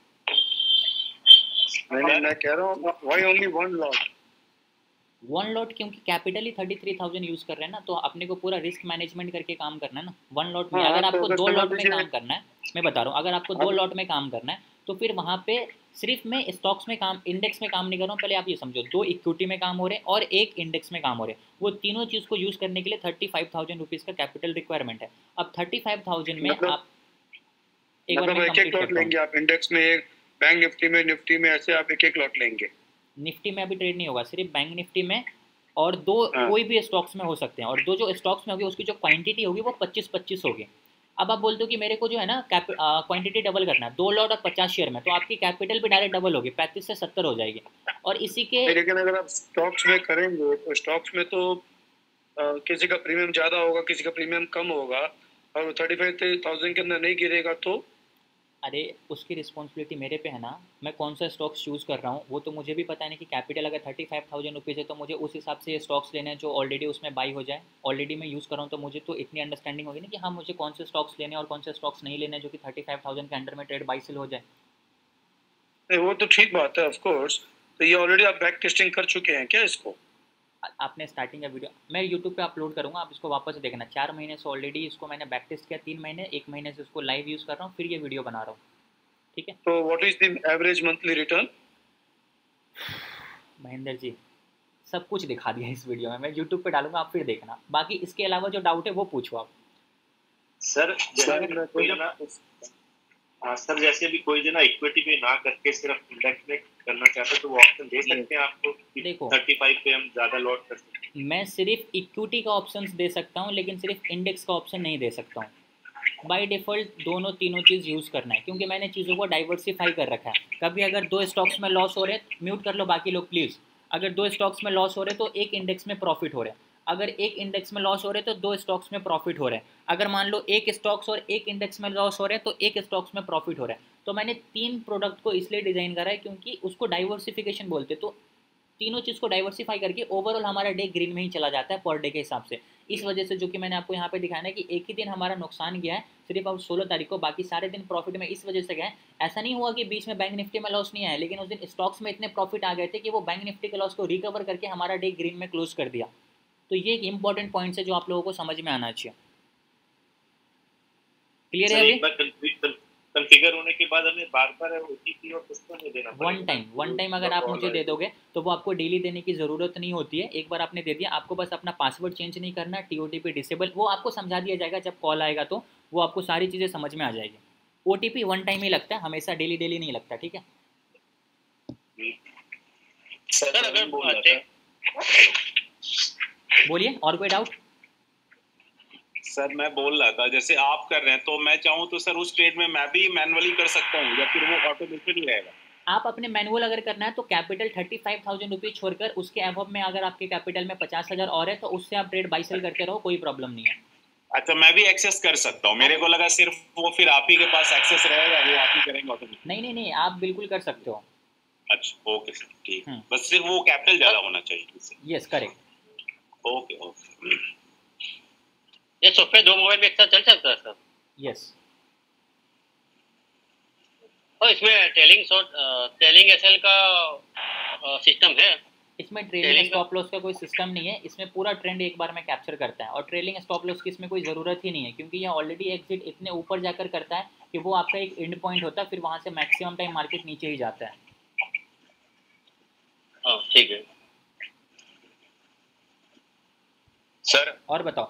मैं मैं कह रहा हूँ why only one lot? One lot क्योंकि कैपिटल ही थर्टी थ्री थाउजेंड यूज कर रहे हैं ना, तो अपने को पूरा रिस्क मैनेजमेंट करके काम करना है ना। वन लॉट में हाँ, अगर तो आपको अगर दो समझ लॉट में लीजिए- काम करना है, मैं बता रहा हूँ, अगर आपको दो लॉट में काम करना है तो फिर वहाँ पे सिर्फ मैं स्टॉक्स में काम, इंडेक्स में काम नहीं कर रहा हूँ। पहले आप ये समझो, दो इक्विटी में काम हो रहे हैं और एक इंडेक्स में काम हो रहे हैं। वो तीनों चीज़ को यूज़ करने के लिए थर्टी फाइव थाउजेंड रुपीज़ का कैपिटल रिक्वायरमेंट है। अब थर्टी फाइव थाउजेंड में मतलब- आप एक बार मतलब मैं एक एक कंप्लीट लॉट करता हूँ। लेंगे आप इंडेक्स में, एक बैंक निफ्टी में, निफ्टी में, ऐसे आप एक एक लॉट लेंगे? निफ्टी में अभी ट्रेड नहीं होगा, सिर्फ बैंक निफ्टी में, और दो हाँ। कोई भी स्टॉक्स में हो सकते हैं। और दो जो स्टॉक्स में होगी उसकी जो क्वांटिटी होगी वो पच्चीस पच्चीस होगी। अब आप बोलते हो कि मेरे को जो है ना कैप क्वांटिटी डबल करना है, दो लॉट और पचास शेयर में, तो आपकी कैपिटल भी डायरेक्ट डबल होगी, पैंतीस से सत्तर हो जाएगी। और इसी के लेकिन अगर आप स्टॉक्स में करेंगे तो स्टॉक्स में तो आ, किसी का प्रीमियम ज़्यादा होगा, किसी का प्रीमियम कम होगा, और थर्टी फाइव थाउजेंड के अंदर नहीं गिरेगा तो? अरे उसकी रिस्पॉन्सिबिलिटी मेरे पे है ना, मैं कौन सा स्टॉक्स चूज़ कर रहा हूँ वो तो मुझे भी पता नहीं कि कैपिटल अगर थर्टी फाइव थाउजेंड रुपीज़ है तो मुझे उस हिसाब से स्टॉक्स लेने हैं जो ऑलरेडी उसमें बाई हो जाए। ऑलरेडी मैं यूज़ कर रहा हूँ तो मुझे तो इतनी अंडरस्टैंडिंग होगी ना कि हाँ मुझे कौन से स्टॉक्स लेने हैं और कौन से स्टॉक्स नहीं लेने हैं जो कि थर्टी फाइव थाउजेंड के अंडर में ट्रेड बाई सेल हो जाए। नहीं, वो तो ठीक बात है ऑफ कोर्स। तो ये ऑलरेडी आप बैक टेस्टिंग कर चुके हैं क्या इसको? आपने स्टार्टिंग का वीडियो मैं यूट्यूब पे अपलोड करूँगा, आप इसको वापस से देखना। चार महीने से ऑलरेडी इसको मैंने बैक टेस्ट किया, तीन महीने एक महीने से इसको लाइव यूज़ कर रहा हूँ, फिर ये वीडियो बना रहा हूँ। ठीक है, तो what is the average monthly return? Mahendra ji सब कुछ दिखा दिया इस वीडियो में, मैं यूट्यूब पे डालूंगा, आप फिर देखना। बाकी इसके अलावा जो डाउट है वो पूछो आप। सर जैसे कोई जना हाँ सर, जैसे भी कोई जना इक्विटी पे ना करके सिर्फ इंडेक्स में करना चाहता है तो वो ऑप्शन दे सकते हैं आपको? देखो थर्टी फाइव पे हम ज़्यादा लॉट कर सकते हैं। मैं सिर्फ इक्विटी का ऑप्शन दे सकता हूँ, लेकिन सिर्फ इंडेक्स का ऑप्शन नहीं दे सकता हूँ। बाय डिफ़ॉल्ट दोनों तीनों चीज़ यूज़ करना है, क्योंकि मैंने चीज़ों को डाइवर्सिफाई कर रखा है। कभी अगर दो स्टॉक्स में लॉस हो रहे, म्यूट कर लो बाकी लोग प्लीज़। अगर दो स्टॉक्स में लॉस हो रहे तो एक इंडेक्स में प्रॉफिट हो रहे हैं, अगर एक इंडेक्स में लॉस हो रहे तो दो स्टॉक्स में प्रॉफिट हो रहे हैं। अगर मान लो एक स्टॉक्स और एक इंडेक्स में लॉस हो रहे हैं तो एक स्टॉक्स में प्रॉफिट हो रहा है। तो मैंने तीन प्रोडक्ट को इसलिए डिज़ाइन करा है क्योंकि उसको डाइवर्सिफिकेशन बोलते हैं। तो तीनों चीज़ को डाइवर्सिफाई करके ओवरऑल हमारा डे ग्रीन में ही चला जाता है पर डे के हिसाब से। इस वजह से जो कि मैंने आपको यहाँ पे दिखाया है कि एक ही दिन हमारा नुकसान गया है सिर्फ अब सोलह तारीख को, बाकी सारे दिन प्रॉफिट में इस वजह से गए। ऐसा नहीं हुआ कि बीच में बैंक निफ्टी में लॉस नहीं आया, लेकिन उस दिन स्टॉक्स में इतने प्रॉफिट आ गए थे कि वो बैंक निफ्टी के लॉस को रिकवर करके हमारा डे ग्रीन में क्लोज कर दिया। तो ये एक इंपॉर्टेंट पॉइंट है जो आप लोगों को समझ में आना चाहिए। क्लियर है सर अभी? एक बार कॉन्फ़िगर होने के बाद हमें बार-बार ओटीपी और कुछ तो नहीं देना पड़ेगा। वन टाइम वन टाइम अगर आप मुझे दे दोगे तो वो आपको डेली देने की ज़रूरत नहीं होती है। एक बार आपने दे दिया, आपको बस अपना पासवर्ड चेंज नहीं करना, टीओटीपी डिसेबल, वो आपको समझा दिया जाएगा जब कॉल आएगा, तो वो आपको सारी चीज़ें समझ में आ जाएगी। ओटीपी वन टाइम ही लगता है, हमेशा डेली डेली नहीं लगता, ठीक है? सर अगर बोलिए, और कोई डाउट? सर मैं बोल रहा था जैसे आप कर रहे हैं तो मैं चाहूँ तो सर उस ट्रेड में मैं भी मैनुअली कर सकता हूँ या फिर वो ऑटोमेटिक ही रहेगा? आप अपने मैनुअल अगर करना है तो capital thirty five thousand rupees छोड़कर उसके एवब में अगर आपके कैपिटल में पचास हज़ार और है तो उससे आप ट्रेड बाई सेल करते रहो, कोई प्रॉब्लम नहीं है। अच्छा, मैं भी एक्सेस कर सकता हूँ? मेरे को लगा सिर्फ वो फिर आप ही के पास एक्सेस रहेगा, वो आप ही करेंगे ऑटोमेटिक। नहीं नहीं नहीं, आप बिल्कुल कर सकते हो। अच्छा ओके सर, ठीक, बस सिर्फ वो कैपिटल ज़्यादा होना चाहिए। Yes correct. Okay okay. ये सॉफ्टवेयर दो मोबाइल में एक साथ चल सकता है सर? यस। और इसमें ट्रेलिंग शॉर्ट ट्रेलिंग एसएल का सिस्टम है? इसमें ट्रेलिंग स्टॉप लॉस का कोई सिस्टम नहीं है, इसमें पूरा ट्रेंड एक बार में कैप्चर करता है और ट्रेलिंग स्टॉप लॉस की इसमें कोई ज़रूरत ही नहीं है, क्योंकि ये ऑलरेडी एग्जिट इतने ऊपर जाकर करता है कि वो आपका एक एंड पॉइंट होता है, फिर वहाँ से मैक्सिमम टाइम मार्केट नीचे ही जाता है। हाँ ठीक है सर। और बताओ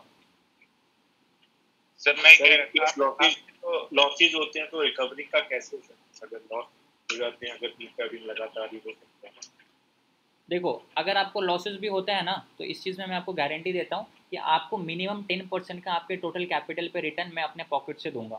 सर। मैं कह रहा था लॉसेज तो लॉसेज होते हैं तो रिकवरी का कैसे हो सकता है? अगर लॉस हो जाते हैं, अगर तीन का दिन लगातार ही हो सकता है। देखो, अगर आपको लॉसेस भी होता है ना तो इस चीज़ में मैं आपको गारंटी देता हूँ कि आपको मिनिमम टेन परसेंट का आपके टोटल कैपिटल पे रिटर्न मैं अपने पॉकेट से दूंगा।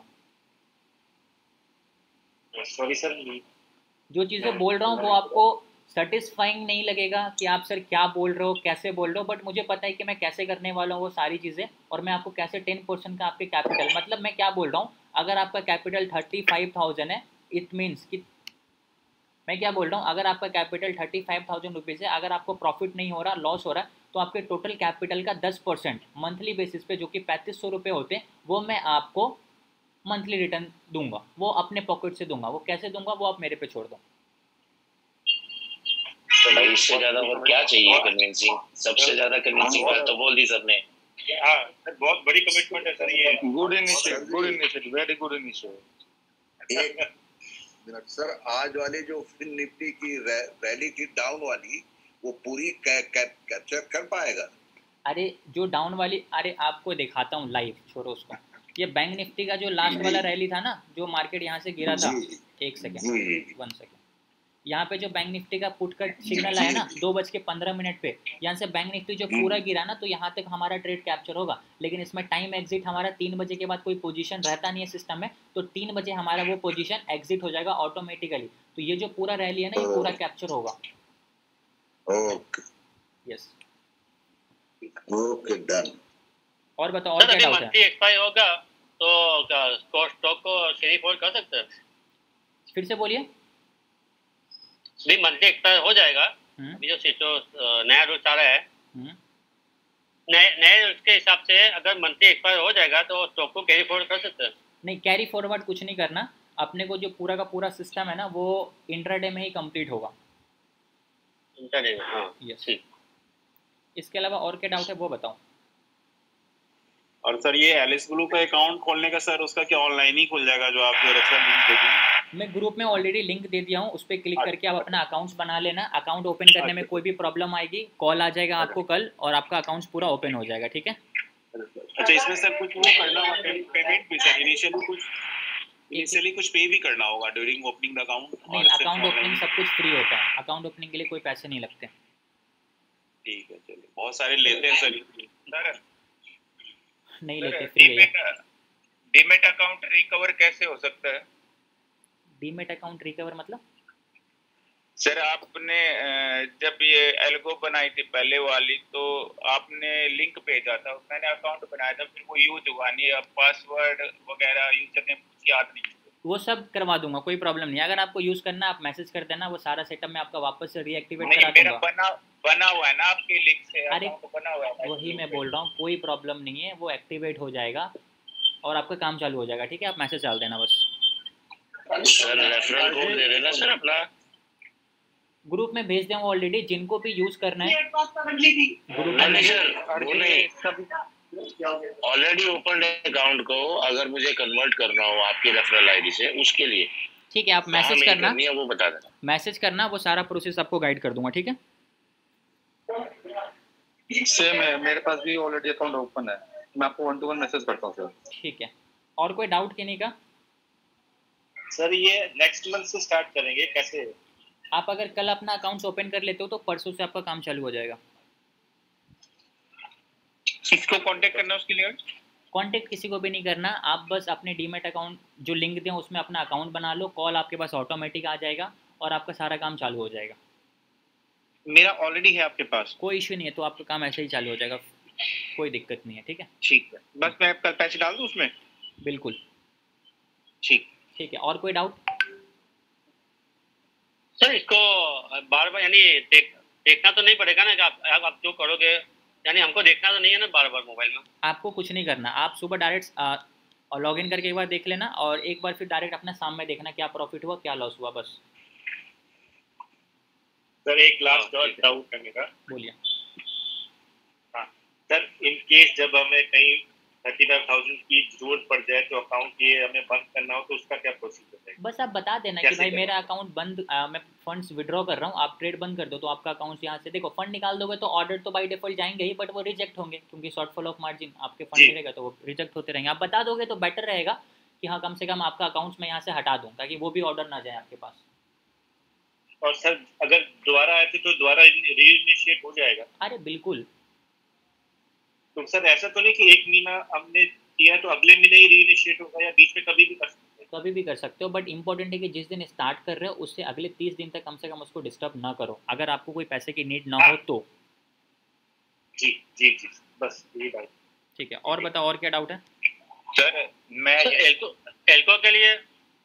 सॉरी सर, जो चीज़ें बोल रहा हूँ वो आपको सेटिस्फाइंग नहीं लगेगा कि आप सर क्या बोल रहे हो, कैसे बोल रहे हो, बट मुझे पता है कि मैं कैसे करने वाला हूँ वो सारी चीज़ें, और मैं आपको कैसे टेन परसेंट का आपके कैपिटल, मतलब मैं क्या बोल रहा हूँ, अगर आपका कैपिटल थर्टी फाइव थाउजेंड है, इट मीन्स कि मैं क्या बोल रहा हूँ, अगर आपका capital thirty five thousand rupees है, अगर आपको प्रॉफिट नहीं हो रहा, लॉस हो रहा है, तो आपके टोटल कैपिटल का दस परसेंट मंथली बेसिस पे जो कि पैंतीस सौ रुपये होते हैं, वो मैं आपको मंथली रिटर्न दूंगा, वो अपने पॉकेट से दूंगा। वो कैसे दूंगा वो आप मेरे पे छोड़ दो। तो भाई इससे ज्यादा और क्या चाहिए कन्विंसिंग? सबसे ज्यादा कन्विंसिंग बात तो बोल दी सर ने। हाँ सर, बहुत बड़ी कमिटमेंट है सर ये। Good initiative, good initiative, very good initiative. एक मिनट सर, आज वाली जो फिन निफ्टी की रै, रैली थी डाउन वाली, वो पूरी कैप्चर कर पाएगा? अरे जो डाउन वाली, अरे आपको दिखाता हूँ लाइव, छोड़ो उसको। ये बैंक निफ्टी का जो लास्ट वाला रैली था ना, जो मार्केट यहाँ से गिरा था, एक सेकेंड वन सेकेंड, यहाँ पे जो बैंक निफ्टी का पुट का सिग्नल आया ना दो बज के पंद्रह मिनट पे, यहाँ से बैंक निफ्टी जो पूरा गिरा ना, तो यहाँ तक हमारा ट्रेड कैप्चर होगा। लेकिन इसमें टाइम एग्जिट हमारा तीन बजे के बाद कोई पोजीशन रहता नहीं है सिस्टम में, तो तीन बजे हमारा वो पोजीशन एग्जिट हो जाएगा ऑटोमेटिकली। तो ये जो पूरा रैली है ना, ये पूरा कैप्चर होगा। Okay yes okay done. और बताओ और क्या डाउट है? मंथली एक्सपायर होगा तो स्टॉक को कैरी फॉरवर्ड कर सकते हैं? फिर से बोलिए। भी मंथली एक्सपायर हो जाएगा, अभी जो जो नया रूल आ रहा है, नए नए रूल्स के हिसाब से अगर मंथली एक्सपायर हो जाएगा तो स्टॉक को कैरी फॉरवर्ड कर सकते हैं? नहीं, कैरी फॉरवर्ड कुछ नहीं करना। अपने को जो पूरा का पूरा सिस्टम है ना, वो इंट्राडे में ही कंप्लीट होगा। इंट्राडे में? हाँ यस। इसके अलावा और क्या डाउट है वो बताओ। और सर ये एलिस ब्लू का अकाउंट खोलने का सर, उसका क्या ऑनलाइन ही खुल जाएगा जो आप जो रेफरल लिंक देंगे? मैं ग्रुप में ऑलरेडी लिंक दे दिया हूँ, उस पर क्लिक करके आप अपना अकाउंट्स बना लेना। अकाउंट ओपन करने में कोई भी प्रॉब्लम आएगी, कॉल आ जाएगा आपको कल, और आपका अकाउंट पूरा ओपन हो जाएगा, ठीक है? अच्छा, इसमें सर कुछ वो करना होगा, पेमेंट भी सर इनिशियली कुछ इनिशियली कुछ पे भी करना होगा ड्यूरिंग ओपनिंग द अकाउंट? नहीं, अकाउंट ओपनिंग सब कुछ फ्री होता है, अकाउंट ओपनिंग के लिए कोई पैसे नहीं लगते। ठीक है, चलिए। बहुत सारे लेते हैं सर सर नहीं लेते, फ्री है। डीमेट अकाउंट रिकवर कैसे हो सकता है? डीमेट अकाउंट रिकवर मतलब? सर आपने जब ये एल्गो बनाई थी पहले वाली, तो आपने लिंक भेजा था, मैंने अकाउंट बनाया था, फिर वो यूज हुआ नहीं, अब पासवर्ड वगैरह यूजर नेम कुछ याद नहीं। वो सब करवा दूंगा, कोई प्रॉब्लम नहीं। अगर आपको यूज करना है आप मैसेज कर देना, वो सारा सेटअप मैं आपका वापस से रीएक्टिवेट करा दूंगा। मेरा बना बना हुआ है ना आपकी लिंक से, अरे बना हुआ है, वही मैं बोल रहा हूँ, कोई प्रॉब्लम नहीं है, वो एक्टिवेट हो जाएगा और आपका काम चालू हो जाएगा, ठीक है? आप मैसेज डाल देना बस। सर रेफरल कोड दे देना सर अपना। ग्रुप में भेज दें ऑलरेडी, जिनको भी यूज करना है ग्रुप नहीं सर, वो नहीं, ऑलरेडी ओपन अकाउंट को अगर मुझे कन्वर्ट करना हो आपकी रेफरल आईडी से, उसके लिए ठीक है, आप मैसेज करना, है वो बता देना, मैसेज करना, वो सारा प्रोसेस आपको गाइड कर दूंगा। ठीक है, सेम है, मेरे पास भी ऑलरेडी अकाउंट ओपन है, मैं आपको वन टू वन मैसेज करता हूँ सर। ठीक है, और कोई डाउट किन्हीं का? सर ये नेक्स्ट मंथ से स्टार्ट करेंगे कैसे? आप अगर कल अपना अकाउंट ओपन कर लेते हो तो परसों से आपका काम चालू हो जाएगा। किसको कांटेक्ट करना है उसके लिए? कांटेक्ट किसी को भी नहीं करना, आप बस अपने डीमेट अकाउंट जो लिंक दें उसमें अपना अकाउंट बना लो, कॉल आपके पास ऑटोमेटिक आ जाएगा और आपका सारा काम चालू हो जाएगा। मेरा ऑलरेडी है आपके पास, कोई इश्यू नहीं है, तो आपका काम ऐसे ही चालू हो जाएगा, कोई दिक्कत नहीं है। ठीक है, ठीक है, बस मैं कल पैसे डाल दूँ उसमें? बिल्कुल ठीक ठीक है, और कोई डाउट? सर इसको बार बार यानी देख देखना तो नहीं पड़ेगा ना कि आप आप जो करोगे, यानी हमको देखना तो नहीं है ना बार बार मोबाइल में? आपको कुछ नहीं करना, आप सुबह डायरेक्ट लॉग इन करके एक बार देख लेना और एक बार फिर डायरेक्ट अपना सामने देखना क्या प्रॉफिट हुआ क्या लॉस हुआ, बस। सर एक लास्ट और डाउट करने का। बोलिए। हाँ सर, इन केस जब हमें कहीं थर्टी फाइव थाउजेंड की जरूरत पड़ जाए तो अकाउंट ये हमें बंद करना हो तो उसका क्या प्रोसीजर है? बस आप बता देना कि भाई मेरा अकाउंट बंद, आ, मैं फंड्स विड्रॉ कर रहा हूँ, आप ट्रेड बंद कर दो, तो आपका अकाउंट यहाँ से देखो फंड निकाल दोगे तो ऑर्डर तो बाई डिफॉल्ट जाएंगे ही, बट वो रिजेक्ट होंगे क्योंकि शॉर्टफॉल ऑफ मार्जिन आपके फंड मिलेगा तो वो रिजेक्ट होते रहेंगे। आप बता दोगे तो बेटर रहेगा कि हाँ कम से कम आपका अकाउंट मैं यहाँ से हटा दूँ ताकि वो भी ऑर्डर ना जाए आपके पास। और सर अगर दोबारा आए तो दोबारा रीइनिशिएट हो जाएगा? अरे बिल्कुल। तो सर ऐसा तो नहीं कि एक महीना हमने किया तो अगले महीने ही रीइनिशिएट होगा, या बीच में कभी भी कर सकते हैं? कभी भी कर सकते हो, बट इंपॉर्टेंट है कि जिस दिन स्टार्ट कर रहे हो उससे अगले तीस दिन तक कम से कम उसको डिस्टर्ब ना करो, अगर आपको कोई पैसे की नीड ना हो तो। जी जी जी बस यही बात। ठीक है, और बताओ और क्या डाउट है? सर मैं एल्को एल्को के लिए।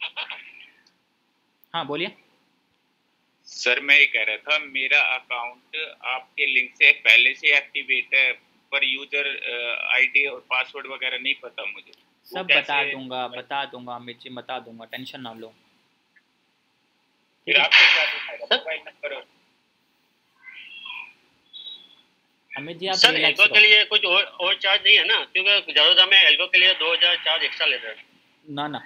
हाँ बोलिए। सर मैं ये कह रहा था, मेरा अकाउंट आपके लिंक से पहले से एक्टिवेट है पर यूजर आईडी और पासवर्ड वगैरह नहीं पता मुझे। सब बता दूंगा बता दूंगा अमित जी, बता दूंगा, टेंशन ना लो। फिर आपको क्या दिखाएगा? Mobile number. अमित जी आप सर एल्को के लिए कुछ और और चार्ज नहीं है ना? क्योंकि जरूरत हमें एल्को के लिए दो हजार चार्ज एक्स्ट्रा लेते हैं ना ना।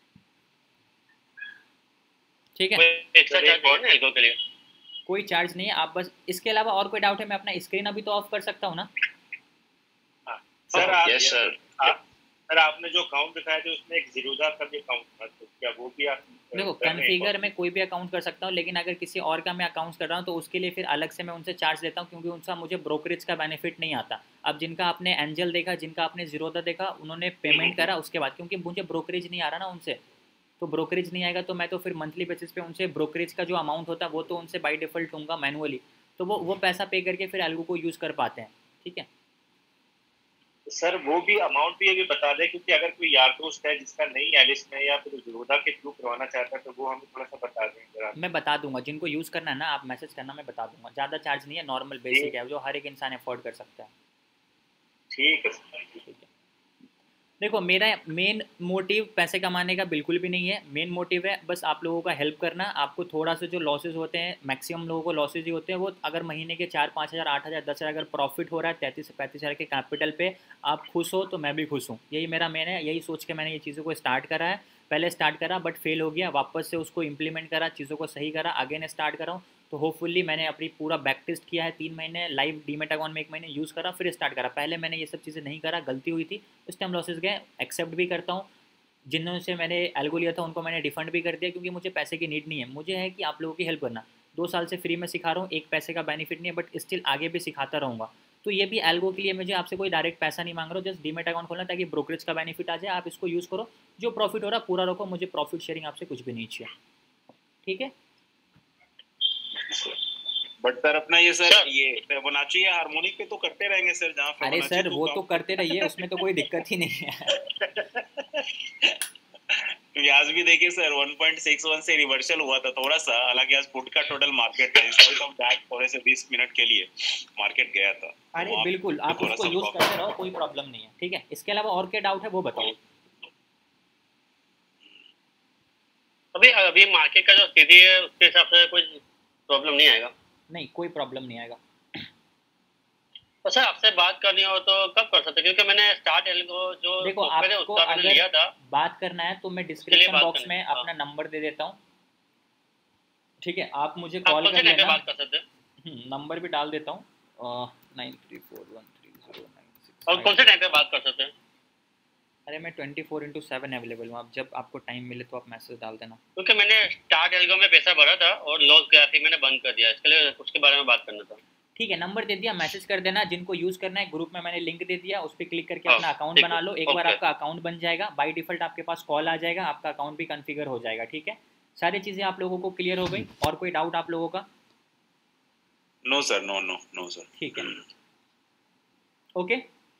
ठीक है, एक्स्ट्रा चार्ज नहीं है ना एल्को के लिए? कोई चार्ज नहीं है, आप बस इसके अलावा और कोई डाउट है मैं अपना स्क्रीन अभी तो ऑफ कर सकता हूँ ना? सर आप यस सर आप सर आपने जो अकाउंट दिखाया था उसमें एक जीरोधा का भी अकाउंट था, तो क्या वो भी आप देखो कॉन्फ़िगर में कोई भी अकाउंट कर सकता हूँ, लेकिन अगर किसी और का मैं अकाउंट कर रहा हूँ तो उसके लिए फिर अलग से मैं उनसे चार्ज लेता हूँ क्योंकि उनका मुझे ब्रोकरेज का बेनिफिट नहीं आता। अब जिनका आपने एंजल देखा, जिनका आपने जीरोधा देखा, उन्होंने पेमेंट करा उसके बाद, क्योंकि मुझे ब्रोकरेज नहीं आ रहा ना उनसे, तो ब्रोकरेज नहीं आएगा तो मैं तो फिर मंथली बेसिस पे उनसे ब्रोकरेज का जो अमाउंट होता है वो तो उनसे बाई डिफ़ॉल्ट लूँगा मैनुअली, तो वो वो पैसा पे करके फिर एल्गो को यूज़ कर पाते हैं। ठीक है सर, वो भी अमाउंट भी अभी बता दें, क्योंकि अगर कोई यार दोस्त है जिसका नहीं एलिस में या फिर जीरोधा के थ्रू करवाना चाहता है तो वो हमें थोड़ा सा बता दें जरा। मैं बता दूंगा, जिनको यूज़ करना है ना आप मैसेज करना, मैं बता दूंगा। ज़्यादा चार्ज नहीं है, नॉर्मल बेसिक है जो हर एक इंसान अफोर्ड कर सकता है। ठीक है ठीक है। देखो मेरा मेन मोटिव पैसे कमाने का बिल्कुल भी नहीं है, मेन मोटिव है बस आप लोगों का हेल्प करना। आपको थोड़ा सा जो लॉसेज होते हैं, मैक्सिमम लोगों को लॉसेज ही होते हैं, वो अगर महीने के चार पाँच हज़ार आठ हज़ार दस हज़ार अगर प्रॉफिट हो रहा है तैंतीस से पैंतीस हज़ार के कैपिटल पे, आप खुश हो तो मैं भी खुश हूँ। यही मेरा मेन है, यही सोच के मैंने ये चीज़ों को स्टार्ट करा है। पहले स्टार्ट करा बट फेल हो गया, वापस से उसको इम्प्लीमेंट करा, चीज़ों को सही करा, अगेन स्टार्ट करा हूँ। तो होपफुली मैंने अपनी पूरा बैक टेस्ट किया है, तीन महीने लाइव डीमेट अकाउंट में एक महीने यूज़ करा फिर स्टार्ट करा। पहले मैंने ये सब चीज़ें नहीं करा, गलती हुई थी, उस टाइम लॉसेज गए, एक्सेप्ट भी करता हूँ। जिन्होंने से मैंने एल्गो लिया था उनको मैंने रिफंड भी कर दिया क्योंकि मुझे पैसे की नीड नहीं है, मुझे है कि आप लोगों की हेल्प करना। दो साल से फ्री में सिखा रहा हूँ, एक पैसे का बेनिफिट नहीं है, बट स्टिल आगे भी सिखाता रहूँगा। तो ये भी एल्गो के लिए मुझे आपसे कोई डायरेक्ट पैसा नहीं मांग रहा हूँ, जस्ट डीमेट अकाउंट खोलना ताकि ब्रोकरेज का बेनिफिट आ जाए, आप इसको यूज़ करो, जो प्रॉफिट हो रहा है पूरा रखो, मुझे प्रॉफिट शेयरिंग आपसे कुछ भी नहीं चाहिए। ठीक है बट सर अपना ये सर ये होना चाहिए हार्मोनिक पे तो करते रहेंगे सर जहाँ। अरे सर वो तो करते रहिए, उसमें तो कोई दिक्कत ही नहीं है। क्योंकि आज भी देखिए sir one point six one से रिवर्सल हुआ था थोड़ा सा, हालांकि आज पुट का टोटल मार्केट है थोड़े से बीस मिनट के लिए मार्केट गया था। अरे बिल्कुल आप उसको यूज करते रहो, कोई प्रॉब्लम नहीं है। ठीक है, इसके अलावा और क्या डाउट है वो बताओ। अभी अभी मार्केट का जो स्थिति है उसके हिसाब से कोई प्रॉब्लम नहीं आएगा? नहीं कोई प्रॉब्लम नहीं आएगा। तो सर आपसे बात करनी हो तो कब कर सकते, क्योंकि मैंने स्टार्ट एल्गो जो देखो आपको अगर लिया था बात करना है तो मैं डिस्क्रिप्शन बॉक्स में अपना नंबर दे देता हूँ, ठीक है, आप मुझे कॉल कर लेना, बात कर सकते हैं, नंबर भी डाल देता हूँ nine three four one three zero nine six. और कौन से टाइम पे बात कर सकते हैं? अरे मैं twenty four into seven available हूँ, आप जब आपको टाइम मिले तो आप मैसेज डाल देना। क्योंकि मैंने स्टार्ट एल्गो में पैसा भरा था और लॉस ग्राफिक मैंने बंद कर दिया, इसके लिए उसके बारे में बात करना था। ठीक है, नंबर दे दिया, मैसेज कर देना, जिनको यूज़ करना है ग्रुप में मैंने लिंक दे दिया, उस पर क्लिक करके अपना अकाउंट बना लो। एक बार आपका अकाउंट बन जाएगा, बाय डिफॉल्ट आपके पास कॉल आ जाएगा, आपका अकाउंट भी कॉन्फ़िगर हो जाएगा। ठीक है, सारी चीज़ें आप लोगों को क्लियर हो गई? और कोई डाउट आप लोगों का? No sir, no no no sir. ठीक है, ओके,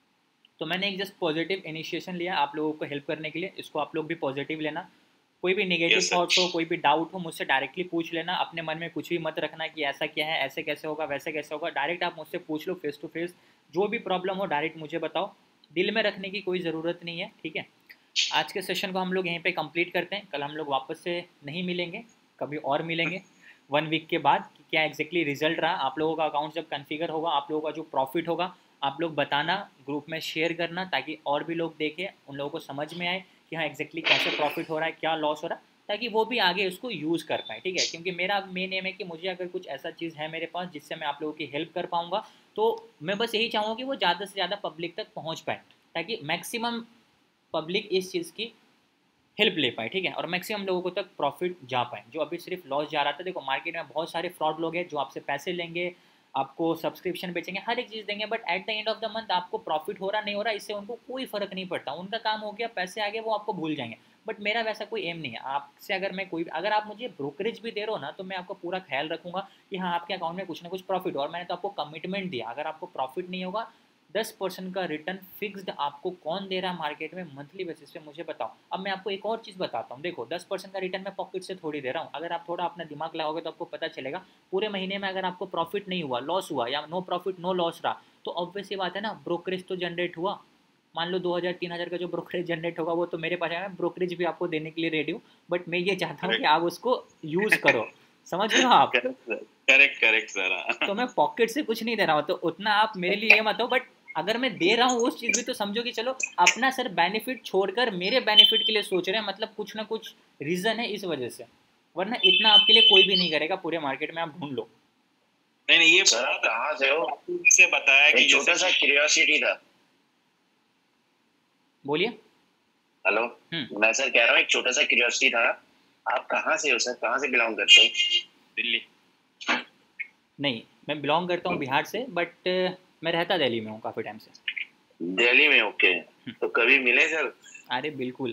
तो मैंने एक जस्ट पॉजिटिव इनिशिएशन लिया आप लोगों को हेल्प करने के लिए, इसको आप लोग भी पॉजिटिव लेना। कोई भी नेगेटिव थॉट्स हो, कोई भी डाउट हो, मुझसे डायरेक्टली पूछ लेना, अपने मन में कुछ भी मत रखना कि ऐसा क्या है, ऐसे कैसे होगा, वैसे कैसे होगा, डायरेक्ट आप मुझसे पूछ लो फेस टू फेस, जो भी प्रॉब्लम हो डायरेक्ट मुझे बताओ, दिल में रखने की कोई ज़रूरत नहीं है। ठीक है, आज के सेशन को हम लोग यहीं पे कंप्लीट करते हैं, कल हम लोग वापस से नहीं मिलेंगे, कभी और मिलेंगे वन वीक के बाद कि क्या एग्जैक्टली रिजल्ट रहा। आप लोगों का अकाउंट जब कन्फिगर होगा, आप लोगों का जो प्रॉफिट होगा आप लोग बताना, ग्रुप में शेयर करना, ताकि और भी लोग देखें, उन लोगों को समझ में आए कि हाँ एग्जैक्टली कैसे प्रॉफिट हो रहा है, क्या लॉस हो रहा है, ताकि वो भी आगे उसको यूज़ कर पाए। ठीक है, क्योंकि मेरा मेन एम है कि मुझे अगर कुछ ऐसा चीज़ है मेरे पास जिससे मैं आप लोगों की हेल्प कर पाऊँगा, तो मैं बस यही चाहूँगा कि वो ज़्यादा से ज़्यादा पब्लिक तक पहुँच पाए, ताकि मैक्सिमम पब्लिक इस चीज़ की हेल्प ले पाए। ठीक है, और मैक्सिमम लोगों को तक प्रॉफिट जा पाए। जो अभी सिर्फ लॉस जा रहा था, देखो मार्केट में बहुत सारे फ्रॉड लोग हैं जो आपसे पैसे लेंगे, आपको सब्सक्रिप्शन बेचेंगे, हर एक चीज़ देंगे, but at the end of the month आपको प्रॉफिट हो रहा नहीं हो रहा इससे उनको कोई फ़र्क नहीं पड़ता, उनका काम हो गया, पैसे आ गए, वो आपको भूल जाएंगे। बट मेरा वैसा कोई एम नहीं है। आपसे अगर मैं कोई अगर आप मुझे ब्रोकरेज भी दे रहे हो ना, तो मैं आपको पूरा ख्याल रखूँगा कि हाँ आपके अकाउंट में कुछ ना कुछ प्रॉफिट हो, और मैंने तो आपको कमिटमेंट दिया, अगर आपको प्रॉफिट नहीं होगा दस परसेंट का रिटर्न फिक्स्ड आपको कौन दे रहा है मार्केट में मंथली बेसिस पे, मुझे बताओ। अब मैं आपको एक और चीज़ बताता हूँ, देखो दस परसेंट का रिटर्न मैं पॉकेट से थोड़ी दे रहा हूँ, अगर आप थोड़ा अपना दिमाग लगाओगे तो आपको पता चलेगा पूरे महीने में अगर आपको प्रॉफिट नहीं हुआ, लॉस हुआ, या नो प्रॉफिट नो लॉस रहा, तो ऑब्वियस ये बात है ना, ब्रोकरेज तो जनरेट हुआ। मान लो दो हज़ार तीन हज़ार का जो ब्रोकरेज जनरेट होगा वो तो मेरे पास है, मैं ब्रोकरेज भी आपको देने के लिए रेडी हूँ, बट मैं ये चाहता हूँ कि आप उसको यूज़ करो, समझ रहे हो आप? Correct correct sir. तो मैं पॉकेट से कुछ नहीं दे रहा हूँ, तो उतना आप मेरे लिए ये मत हो, बट अगर मैं दे रहा हूँ उस चीज़ भी तो समझो कि चलो अपना सर बेनिफिट छोड़कर मेरे बेनिफिट के लिए सोच रहे हैं, मतलब कुछ ना कुछ रीज़न है इस वजह से, वरना इतना आपके लिए कोई भी नहीं करेगा पूरे मार्केट में, आप ढूंढ लो। नहीं नहीं ये सर कहाँ से हो? से बताया कि छोटा सा क्यूरियोसिटी था। बोलिए। हेलो, मैं सर कह रहा हूँ एक छोटा सा क्यूरियोसिटी था, आप कहाँ से हो सर, कहाँ से बिलोंग करते हो? दिल्ली। नहीं, मैं बिलोंग करता हूँ बिहार से, बट मैं रहता दिल्ली में हूँ काफ़ी टाइम से। दिल्ली में? ओके, तो कभी मिले सर? अरे बिल्कुल।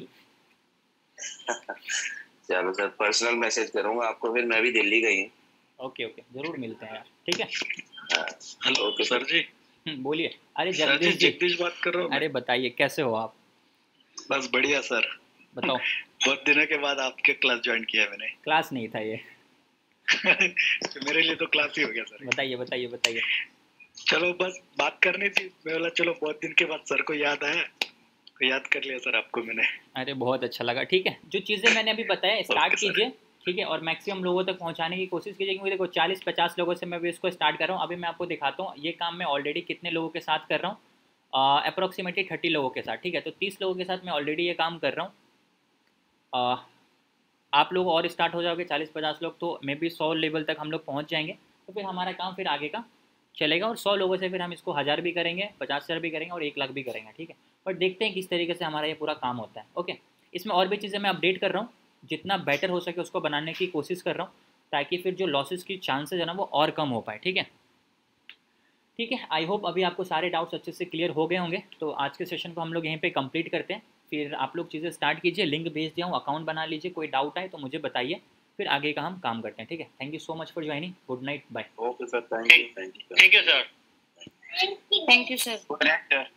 चलो सर, पर्सनल मैसेज करूँगा आपको, फिर मैं भी दिल्ली गई हूँ। ओके ओके, जरूर मिलते हैं यार, ठीक है। Hello okay sir ji. बोलिए। अरे सर जी, जगदीश जी जगदीश बात कर रहा हूँ। अरे बताइए कैसे हो आप? बस बढ़िया सर। बताओ। बहुत दिनों के बाद आपके क्लास ज्वाइन किया मैंने। क्लास नहीं था ये। तो मेरे लिए तो क्लास ही हो गया सर। बताइए बताइए बताइए। चलो बस बात करनी थी, मैं बोला चलो बहुत दिन के बाद सर को याद आया तो याद कर लिया सर आपको मैंने। अरे बहुत अच्छा लगा। ठीक है, जो चीज़ें मैंने अभी बताया स्टार्ट कीजिए, ठीक है, और मैक्सिमम लोगों तक पहुंचाने की कोशिश कीजिए, क्योंकि देखो चालीस पचास लोगों से मैं भी इसको स्टार्ट कर रहा हूँ। अभी मैं आपको दिखाता हूँ ये काम मैं ऑलरेडी कितने लोगों के साथ कर रहा हूँ, अप्रोक्सीमेटली थर्टी लोगों के साथ, ठीक है। तो तीस लोगों के साथ मैं ऑलरेडी ये काम कर रहा हूँ। आप लोग और स्टार्ट हो जाओगे चालीस पचास लोग, तो मे बी सौ लेवल तक हम लोग पहुँच जाएंगे, तो फिर हमारा काम फिर आगे का चलेगा, और सौ लोगों से फिर हम इसको हज़ार भी करेंगे, पचास हज़ार भी करेंगे, और एक लाख भी करेंगे, ठीक है। बट देखते हैं किस तरीके से हमारा ये पूरा काम होता है। ओके, इसमें और भी चीज़ें मैं अपडेट कर रहा हूँ, जितना बेटर हो सके उसको बनाने की कोशिश कर रहा हूँ, ताकि फिर जो लॉसेस की चांसेस है ना वो और कम हो पाए, ठीक है। ठीक है, आई होप अभी आपको सारे डाउट्स अच्छे से क्लियर हो गए होंगे। तो आज के सेशन को हम लोग यहीं पे कंप्लीट करते हैं, फिर आप लोग चीज़ें स्टार्ट कीजिए, लिंक भेज दिया हूँ, अकाउंट बना लीजिए, कोई डाउट आए तो मुझे बताइए, फिर आगे का हम काम करते हैं, ठीक है। Thank you so much for joining, good night, bye. Okay sir, thank you, thank you, thank you sir, thank you sir. Good night sir.